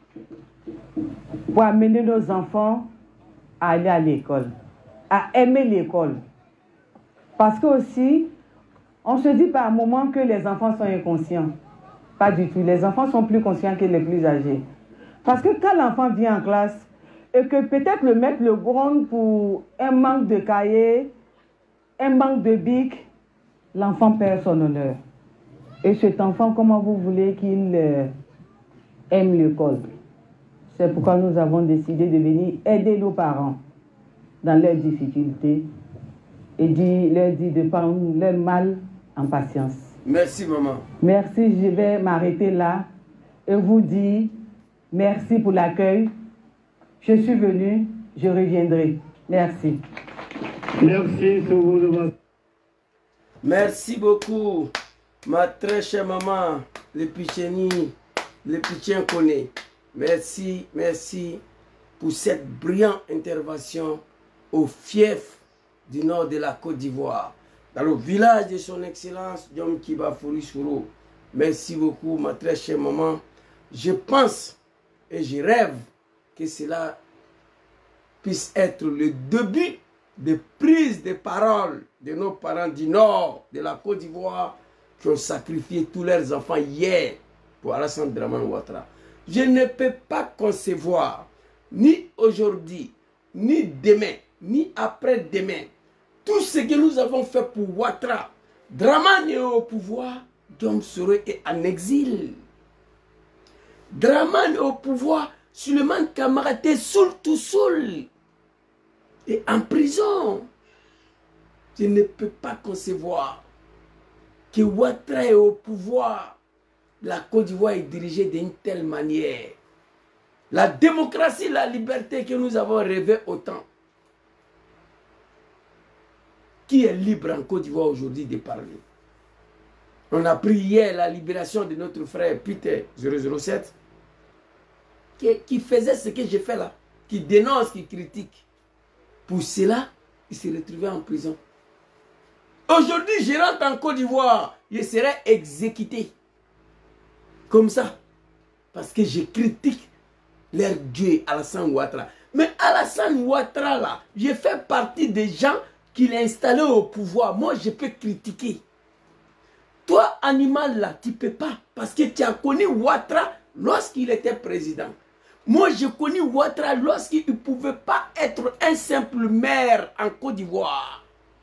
S3: pour amener nos enfants à aller à l'école, à aimer l'école. Parce que aussi, on se dit par moment que les enfants sont inconscients. Pas du tout. Les enfants sont plus conscients que les plus âgés. Parce que quand l'enfant vient en classe et que peut-être le maître le gronde pour un manque de cahier, un manque de bic, l'enfant perd son honneur. Et cet enfant, comment vous voulez qu'il euh, aime l'école? C'est pourquoi nous avons décidé de venir aider nos parents dans leurs difficultés et dire, leur dire de prendre leur mal en patience.
S1: Merci, maman.
S3: Merci, je vais m'arrêter là et vous dire merci pour l'accueil. Je suis venu, je reviendrai. Merci.
S4: Merci, Soro.
S1: Merci beaucoup, ma très chère maman, le Picheni, le Pichen Kone. Merci, merci pour cette brillante intervention au fief du nord de la Côte d'Ivoire, dans le village de son Excellence, Diom Kiba Fori Soro. Merci beaucoup, ma très chère maman. Je pense et je rêve que cela puisse être le début de prise de parole de nos parents du nord de la Côte d'Ivoire qui ont sacrifié tous leurs enfants hier pour Alassane Dramane Ouattara. Je ne peux pas concevoir, ni aujourd'hui, ni demain, ni après-demain, tout ce que nous avons fait pour Ouattara. Dramane est au pouvoir, Diom Soro est en exil. Dramane est au pouvoir, Suleiman Camara est soul tout seul et en prison. Je ne peux pas concevoir que Ouattara est au pouvoir. La Côte d'Ivoire est dirigée d'une telle manière. La démocratie, la liberté que nous avons rêvé autant. Qui est libre en Côte d'Ivoire aujourd'hui de parler? On a pris hier la libération de notre frère Peter zéro zéro sept, qui, qui faisait ce que j'ai fait là, qui dénonce, qui critique. Pour cela, il s'est retrouvé en prison. Aujourd'hui, je rentre en Côte d'Ivoire, je serai exécuté. Comme ça. Parce que je critique leur Dieu, Alassane Ouattara. Mais Alassane Ouattara, là, je fais partie des gens qui l'ont installé au pouvoir. Moi, je peux critiquer. Toi, animal, là, tu ne peux pas. Parce que tu as connu Ouattara lorsqu'il était président. Moi, j'ai connu Ouattara lorsqu'il ne pouvait pas être un simple maire en Côte d'Ivoire.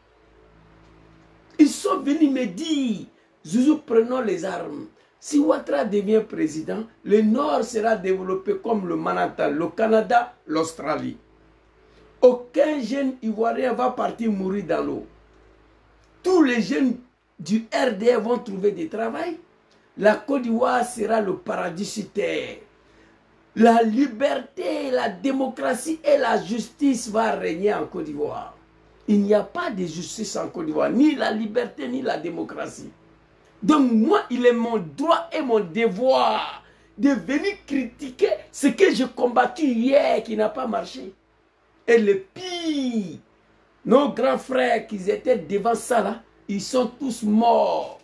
S1: Ils sont venus me dire, Zouzou, prenons les armes. Si Ouattara devient président, le Nord sera développé comme le Manhattan, le Canada, l'Australie. Aucun jeune Ivoirien va partir mourir dans l'eau. Tous les jeunes du R D R vont trouver du travail. La Côte d'Ivoire sera le paradis sur terre. La liberté, la démocratie et la justice vont régner en Côte d'Ivoire. Il n'y a pas de justice en Côte d'Ivoire, ni la liberté, ni la démocratie. Donc moi, il est mon droit et mon devoir de venir critiquer ce que j'ai combattu hier qui n'a pas marché. Et le pire, nos grands frères qui étaient devant ça là, ils sont tous morts.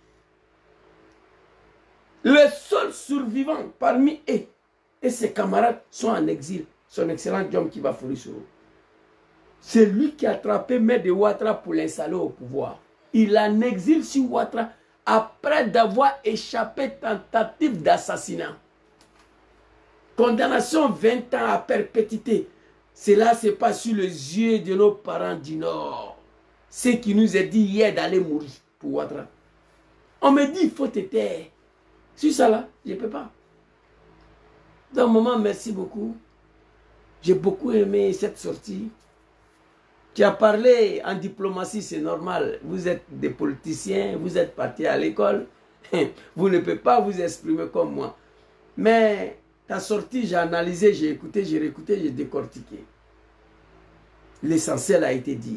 S1: Les seuls survivants parmi eux et ses camarades sont en exil. Son excellent Diom qui va fourrir sur eux. C'est lui qui a attrapé Maître Ouattara pour l'installer au pouvoir. Il en exile sur Ouattara après d'avoir échappé tentative d'assassinat. Condamnation vingt ans à perpétuité. Cela se passe sur les yeux de nos parents du Nord. Ce qui nous est dit hier d'aller mourir pour Ouattara. On me dit il faut te taire. Sur ça là, je ne peux pas. Donc maman, merci beaucoup. J'ai beaucoup aimé cette sortie. Tu as parlé en diplomatie, c'est normal. Vous êtes des politiciens, vous êtes partis à l'école. Vous ne pouvez pas vous exprimer comme moi. Mais ta sortie, j'ai analysé, j'ai écouté, j'ai réécouté, j'ai décortiqué. L'essentiel a été dit.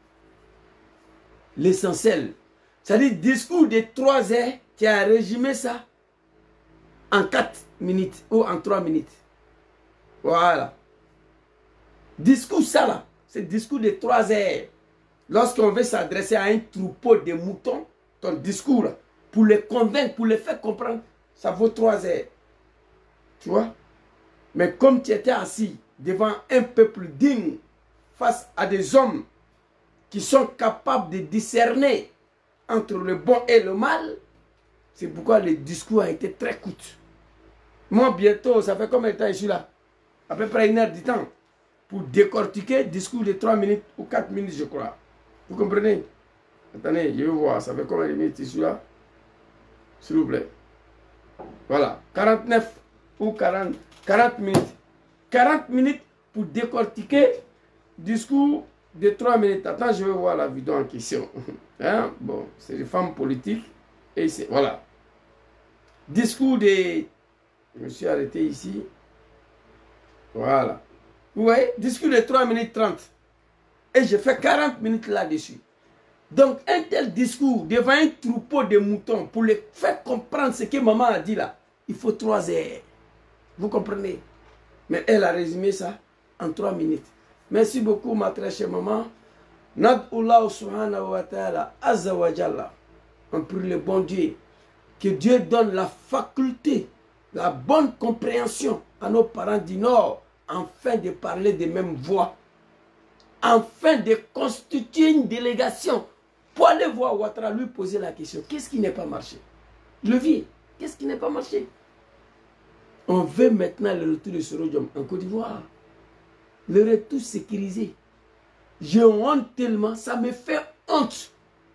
S1: L'essentiel. C'est-à-dire, discours de trois heures, tu as résumé ça en quatre minutes ou en trois minutes. Voilà. Discours ça là. C'est discours de trois heures. Lorsqu'on veut s'adresser à un troupeau de moutons, ton discours, là, pour les convaincre, pour les faire comprendre, ça vaut trois heures. Tu vois? Mais comme tu étais assis devant un peuple digne, face à des hommes qui sont capables de discerner entre le bon et le mal, c'est pourquoi le discours a été très court. Moi, bientôt, ça fait combien de temps je suis là? À peu près une heure du temps. Pour décortiquer discours de trois minutes ou quatre minutes, je crois. Vous comprenez? Attendez, je vais voir, ça fait combien de minutes je suis là? S'il vous plaît. Voilà, quarante-neuf ou quarante, quarante minutes. quarante minutes pour décortiquer discours de trois minutes. Attends, je vais voir la vidéo en question. Hein? Bon, c'est des femmes politiques. Et c'est, voilà. Discours de... Je me suis arrêté ici. Voilà. Vous voyez, discours de trois minutes trente. Et je fais quarante minutes là-dessus. Donc, un tel discours devant un troupeau de moutons pour les faire comprendre ce que maman a dit là, il faut trois heures. Vous comprenez? Mais elle a résumé ça en trois minutes. Merci beaucoup, ma très chère maman. Nad'Allah subhanahu wa ta'ala, azza wa jalla. On prie le bon Dieu. Que Dieu donne la faculté, la bonne compréhension à nos parents du Nord, afin de parler des mêmes voix, afin de constituer une délégation pour aller voir Ouattara, lui poser la question, qu'est-ce qui n'est pas marché? Le vieux, qu'est-ce qui n'est pas marché? On veut maintenant le retour de Soro Diom en Côte d'Ivoire, le retour sécurisé. J'ai honte tellement, ça me fait honte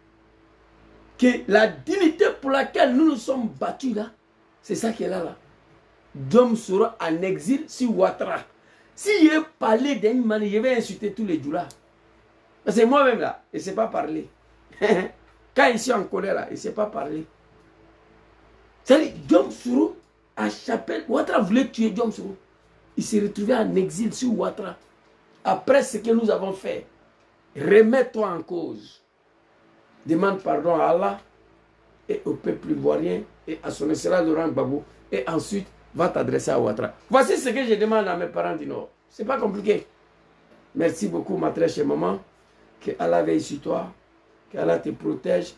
S1: que la dignité pour laquelle nous nous sommes battus là, c'est ça qui est là là. Diom sera en exil sur Ouattara. Si je parlais d'une manière, je vais insulter tous les Djoula. Parce que moi-même là, je ne sais pas parler. Quand je suis en colère là, je ne sais pas parler. C'est-à-dire, Diom Soro à Chapelle, Ouattara voulait tuer Diom Soro. Il s'est retrouvé en exil sur Ouattara. Après ce que nous avons fait, remets-toi en cause. Demande pardon à Allah et au peuple ivoirien et à son excellence Laurent Gbagbo et ensuite va t'adresser à Ouattara. Voici ce que je demande à mes parents du Nord. Ce n'est pas compliqué. Merci beaucoup ma très chère maman. Que Allah veille sur toi. Que Allah te protège.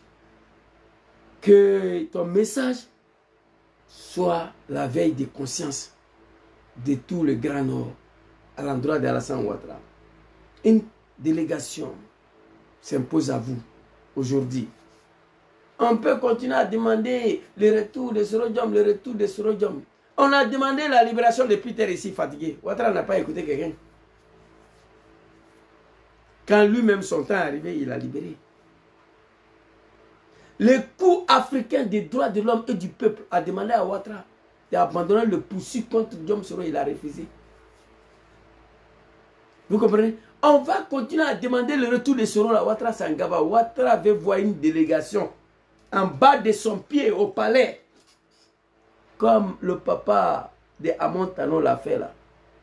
S1: Que ton message soit la veille de conscience de tout le Grand Nord à l'endroit d'Alassane Ouattara. Une délégation s'impose à vous aujourd'hui. On peut continuer à demander le retour de Soro Diom, le retour de Soro Diom. On a demandé la libération de Peter ici, fatigué. Ouattara n'a pas écouté quelqu'un. Quand lui-même son temps est arrivé, il a libéré. Le coup africain des droits de l'homme et du peuple a demandé à Ouattara d'abandonner le poursuite contre Diom Soro, il a refusé. Vous comprenez? On va continuer à demander le retour de Soro à Ouattara Sangaba. Ouattara avait voir une délégation en bas de son pied au palais. Comme le papa de Amon Tano l'a fait là.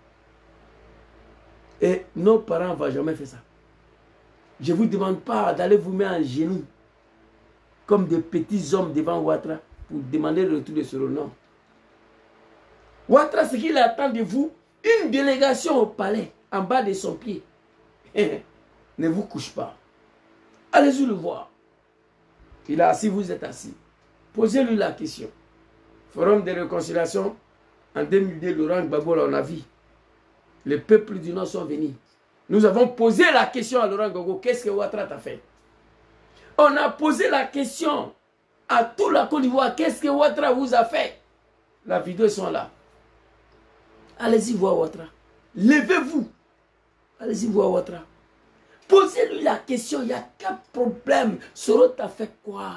S1: Et nos parents ne vont jamais faire ça. Je ne vous demande pas d'aller vous mettre en genoux comme des petits hommes devant Ouattara pour demander le retour de Soro. Non. Ouattara, ce qu'il attend de vous, une délégation au palais en bas de son pied. Ne vous couche pas. Allez-y le voir. Il est assis, vous êtes assis. Posez-lui la question. Forum de réconciliation, en deux mille deux, Laurent Gbagbo, on a vu. Les peuples du Nord sont venus. Nous avons posé la question à Laurent Gbagbo, qu'est-ce que Ouattara t'a fait? On a posé la question à toute la Côte d'Ivoire, qu'est-ce que Ouattara vous a fait? La vidéo sont là. Allez-y voir Ouattara. Levez-vous. Allez-y voir Ouattara. Posez-lui la question, il y a quel problème? Soro t'a fait quoi?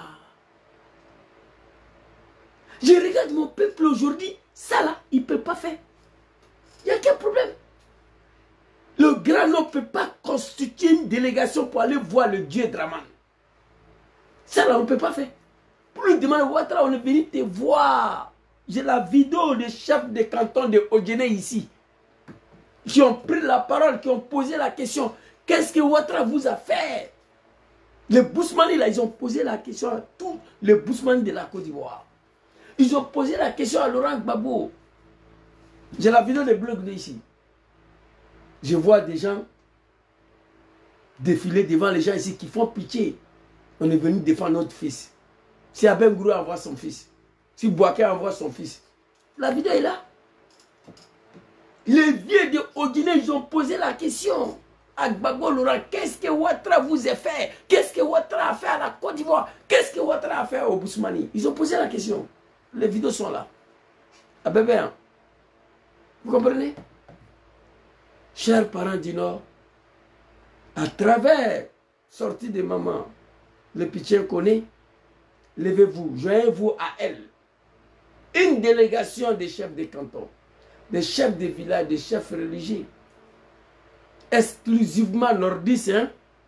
S1: Je regarde mon peuple aujourd'hui, ça là, il ne peut pas faire. Il y a quel problème? Le Grand Nord ne peut pas constituer une délégation pour aller voir le Dieu Draman. Ça là, on ne peut pas faire. Pour lui demander, Ouattara, on est venu te voir. J'ai la vidéo des chefs de canton de Odjene ici. Qui ont pris la parole, qui ont posé la question. Qu'est-ce que Ouattara vous a fait? Les Bousmani, là, ils ont posé la question à tous les Bousmani de la Côte d'Ivoire. Ils ont posé la question à Laurent Gbagbo. J'ai la vidéo de blog de ici. Je vois des gens défiler devant les gens ici qui font pitié. On est venu défendre notre fils. Si Abem Gourou envoie son fils, si Bouaké envoie son fils, la vidéo est là. Les vieux de Odjine, ils ont posé la question à Gbagbo Laurent, qu'est-ce que Ouattara vous a fait? Qu'est-ce que Ouattara a fait à la Côte d'Ivoire? Qu'est-ce que Ouattara a fait au Bousmani? Ils ont posé la question. Les vidéos sont là. À bébé, hein? Vous comprenez? Chers parents du Nord, à travers sortie de maman, le pitié connaît, levez-vous, joignez-vous à elle. Une délégation des chefs de canton, des chefs de village, des chefs religieux, exclusivement nordistes, hein?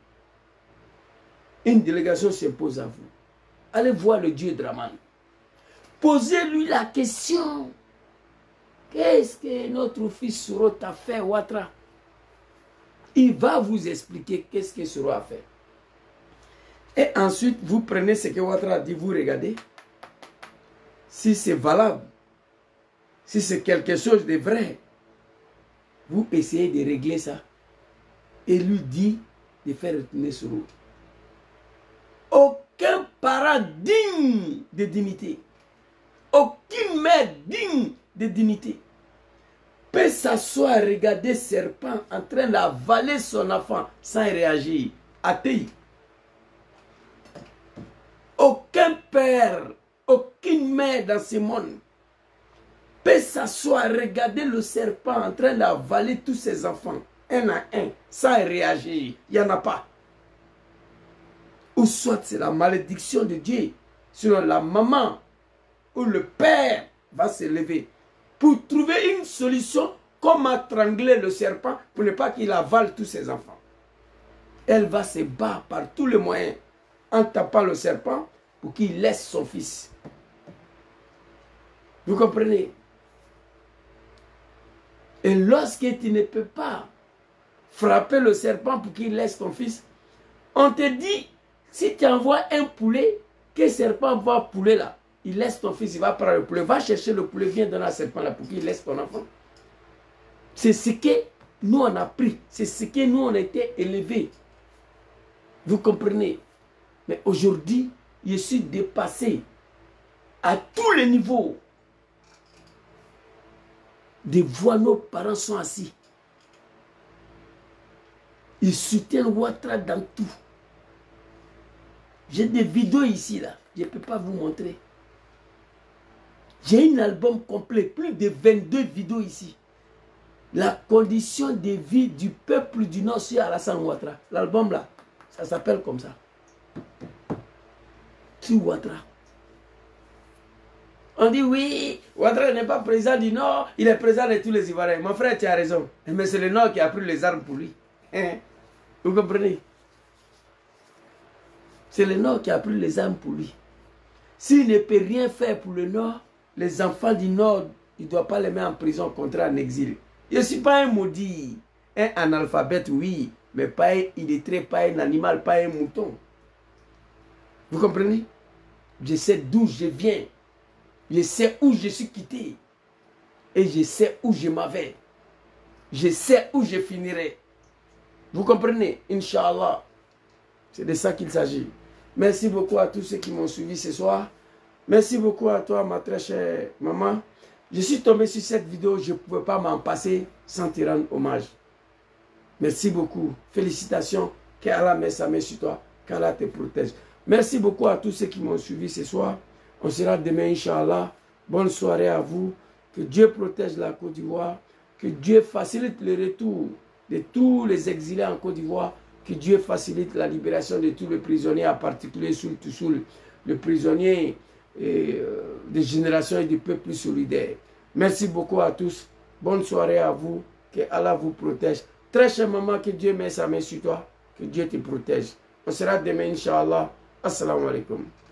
S1: Une délégation s'impose à vous. Allez voir le Dieu Draman. Posez-lui la question. Qu'est-ce que notre fils Soro t'a fait, Ouattara? Il va vous expliquer qu'est-ce que Soro a fait. Et ensuite, vous prenez ce que Ouattara a dit, vous regardez. Si c'est valable, si c'est quelque chose de vrai, vous essayez de régler ça. Et lui dit de faire retourner Soro. Aucun parent digne de dignité, aucune mère digne de dignité peut s'asseoir et regarder serpent en train d'avaler son enfant sans réagir. Athée. Aucun père, aucune mère dans ce monde peut s'asseoir et regarder le serpent en train d'avaler tous ses enfants, un à un, sans réagir. Il n'y en a pas. Ou soit c'est la malédiction de Dieu, sinon la maman ou le père va se lever pour trouver une solution, comment trangler le serpent pour ne pas qu'il avale tous ses enfants. Elle va se battre par tous les moyens en tapant le serpent pour qu'il laisse son fils. Vous comprenez? Et lorsque tu ne peux pas frapper le serpent pour qu'il laisse ton fils, on te dit, si tu envoies un poulet, que le serpent va pouler là, il laisse ton fils, il va prendre le poulet, va chercher le poulet, viens donner à serpent là pour qu'il laisse ton enfant. C'est ce que nous on a pris, c'est ce que nous on a été élevés. Vous comprenez? Mais aujourd'hui, je suis dépassé à tous les niveaux. Des voix, nos parents sont assis. Ils soutiennent Ouattara dans tout. J'ai des vidéos ici, là. Je ne peux pas vous montrer. J'ai un album complet, plus de vingt-deux vidéos ici. La condition de vie du peuple du Nord sur Alassane Ouattara. L'album là, ça s'appelle comme ça. Sur Ouattara. On dit oui, Ouattara n'est pas président du Nord, il est président de tous les Ivoiriens. Mon frère, tu as raison. Mais c'est le Nord qui a pris les armes pour lui. Hein? Vous comprenez? C'est le Nord qui a pris les armes pour lui. S'il ne peut rien faire pour le Nord, les enfants du Nord, il ne doit pas les mettre en prison, contre en exil. Je ne suis pas un maudit, un analphabète, oui, mais pas un illettré, pas un animal, pas un mouton. Vous comprenez? Je sais d'où je viens. Je sais où je suis quitté. Et je sais où je m'en vais. Je sais où je finirai. Vous comprenez? Inch'Allah. C'est de ça qu'il s'agit. Merci beaucoup à tous ceux qui m'ont suivi ce soir. Merci beaucoup à toi, ma très chère maman. Je suis tombé sur cette vidéo, je ne pouvais pas m'en passer sans te rendre hommage. Merci beaucoup. Félicitations. Qu'Allah mette sa main sur toi. Qu'Allah te protège. Merci beaucoup à tous ceux qui m'ont suivi ce soir. On sera demain, Inch'Allah. Bonne soirée à vous. Que Dieu protège la Côte d'Ivoire. Que Dieu facilite le retour de tous les exilés en Côte d'Ivoire. Que Dieu facilite la libération de tous les prisonniers, en particulier sur le prisonnier euh, des générations et du peuple solidaire. Merci beaucoup à tous. Bonne soirée à vous. Que Allah vous protège. Très chère maman, que Dieu mette sa main sur toi. Que Dieu te protège. On sera demain, Inch'Allah. Assalamu alaikum.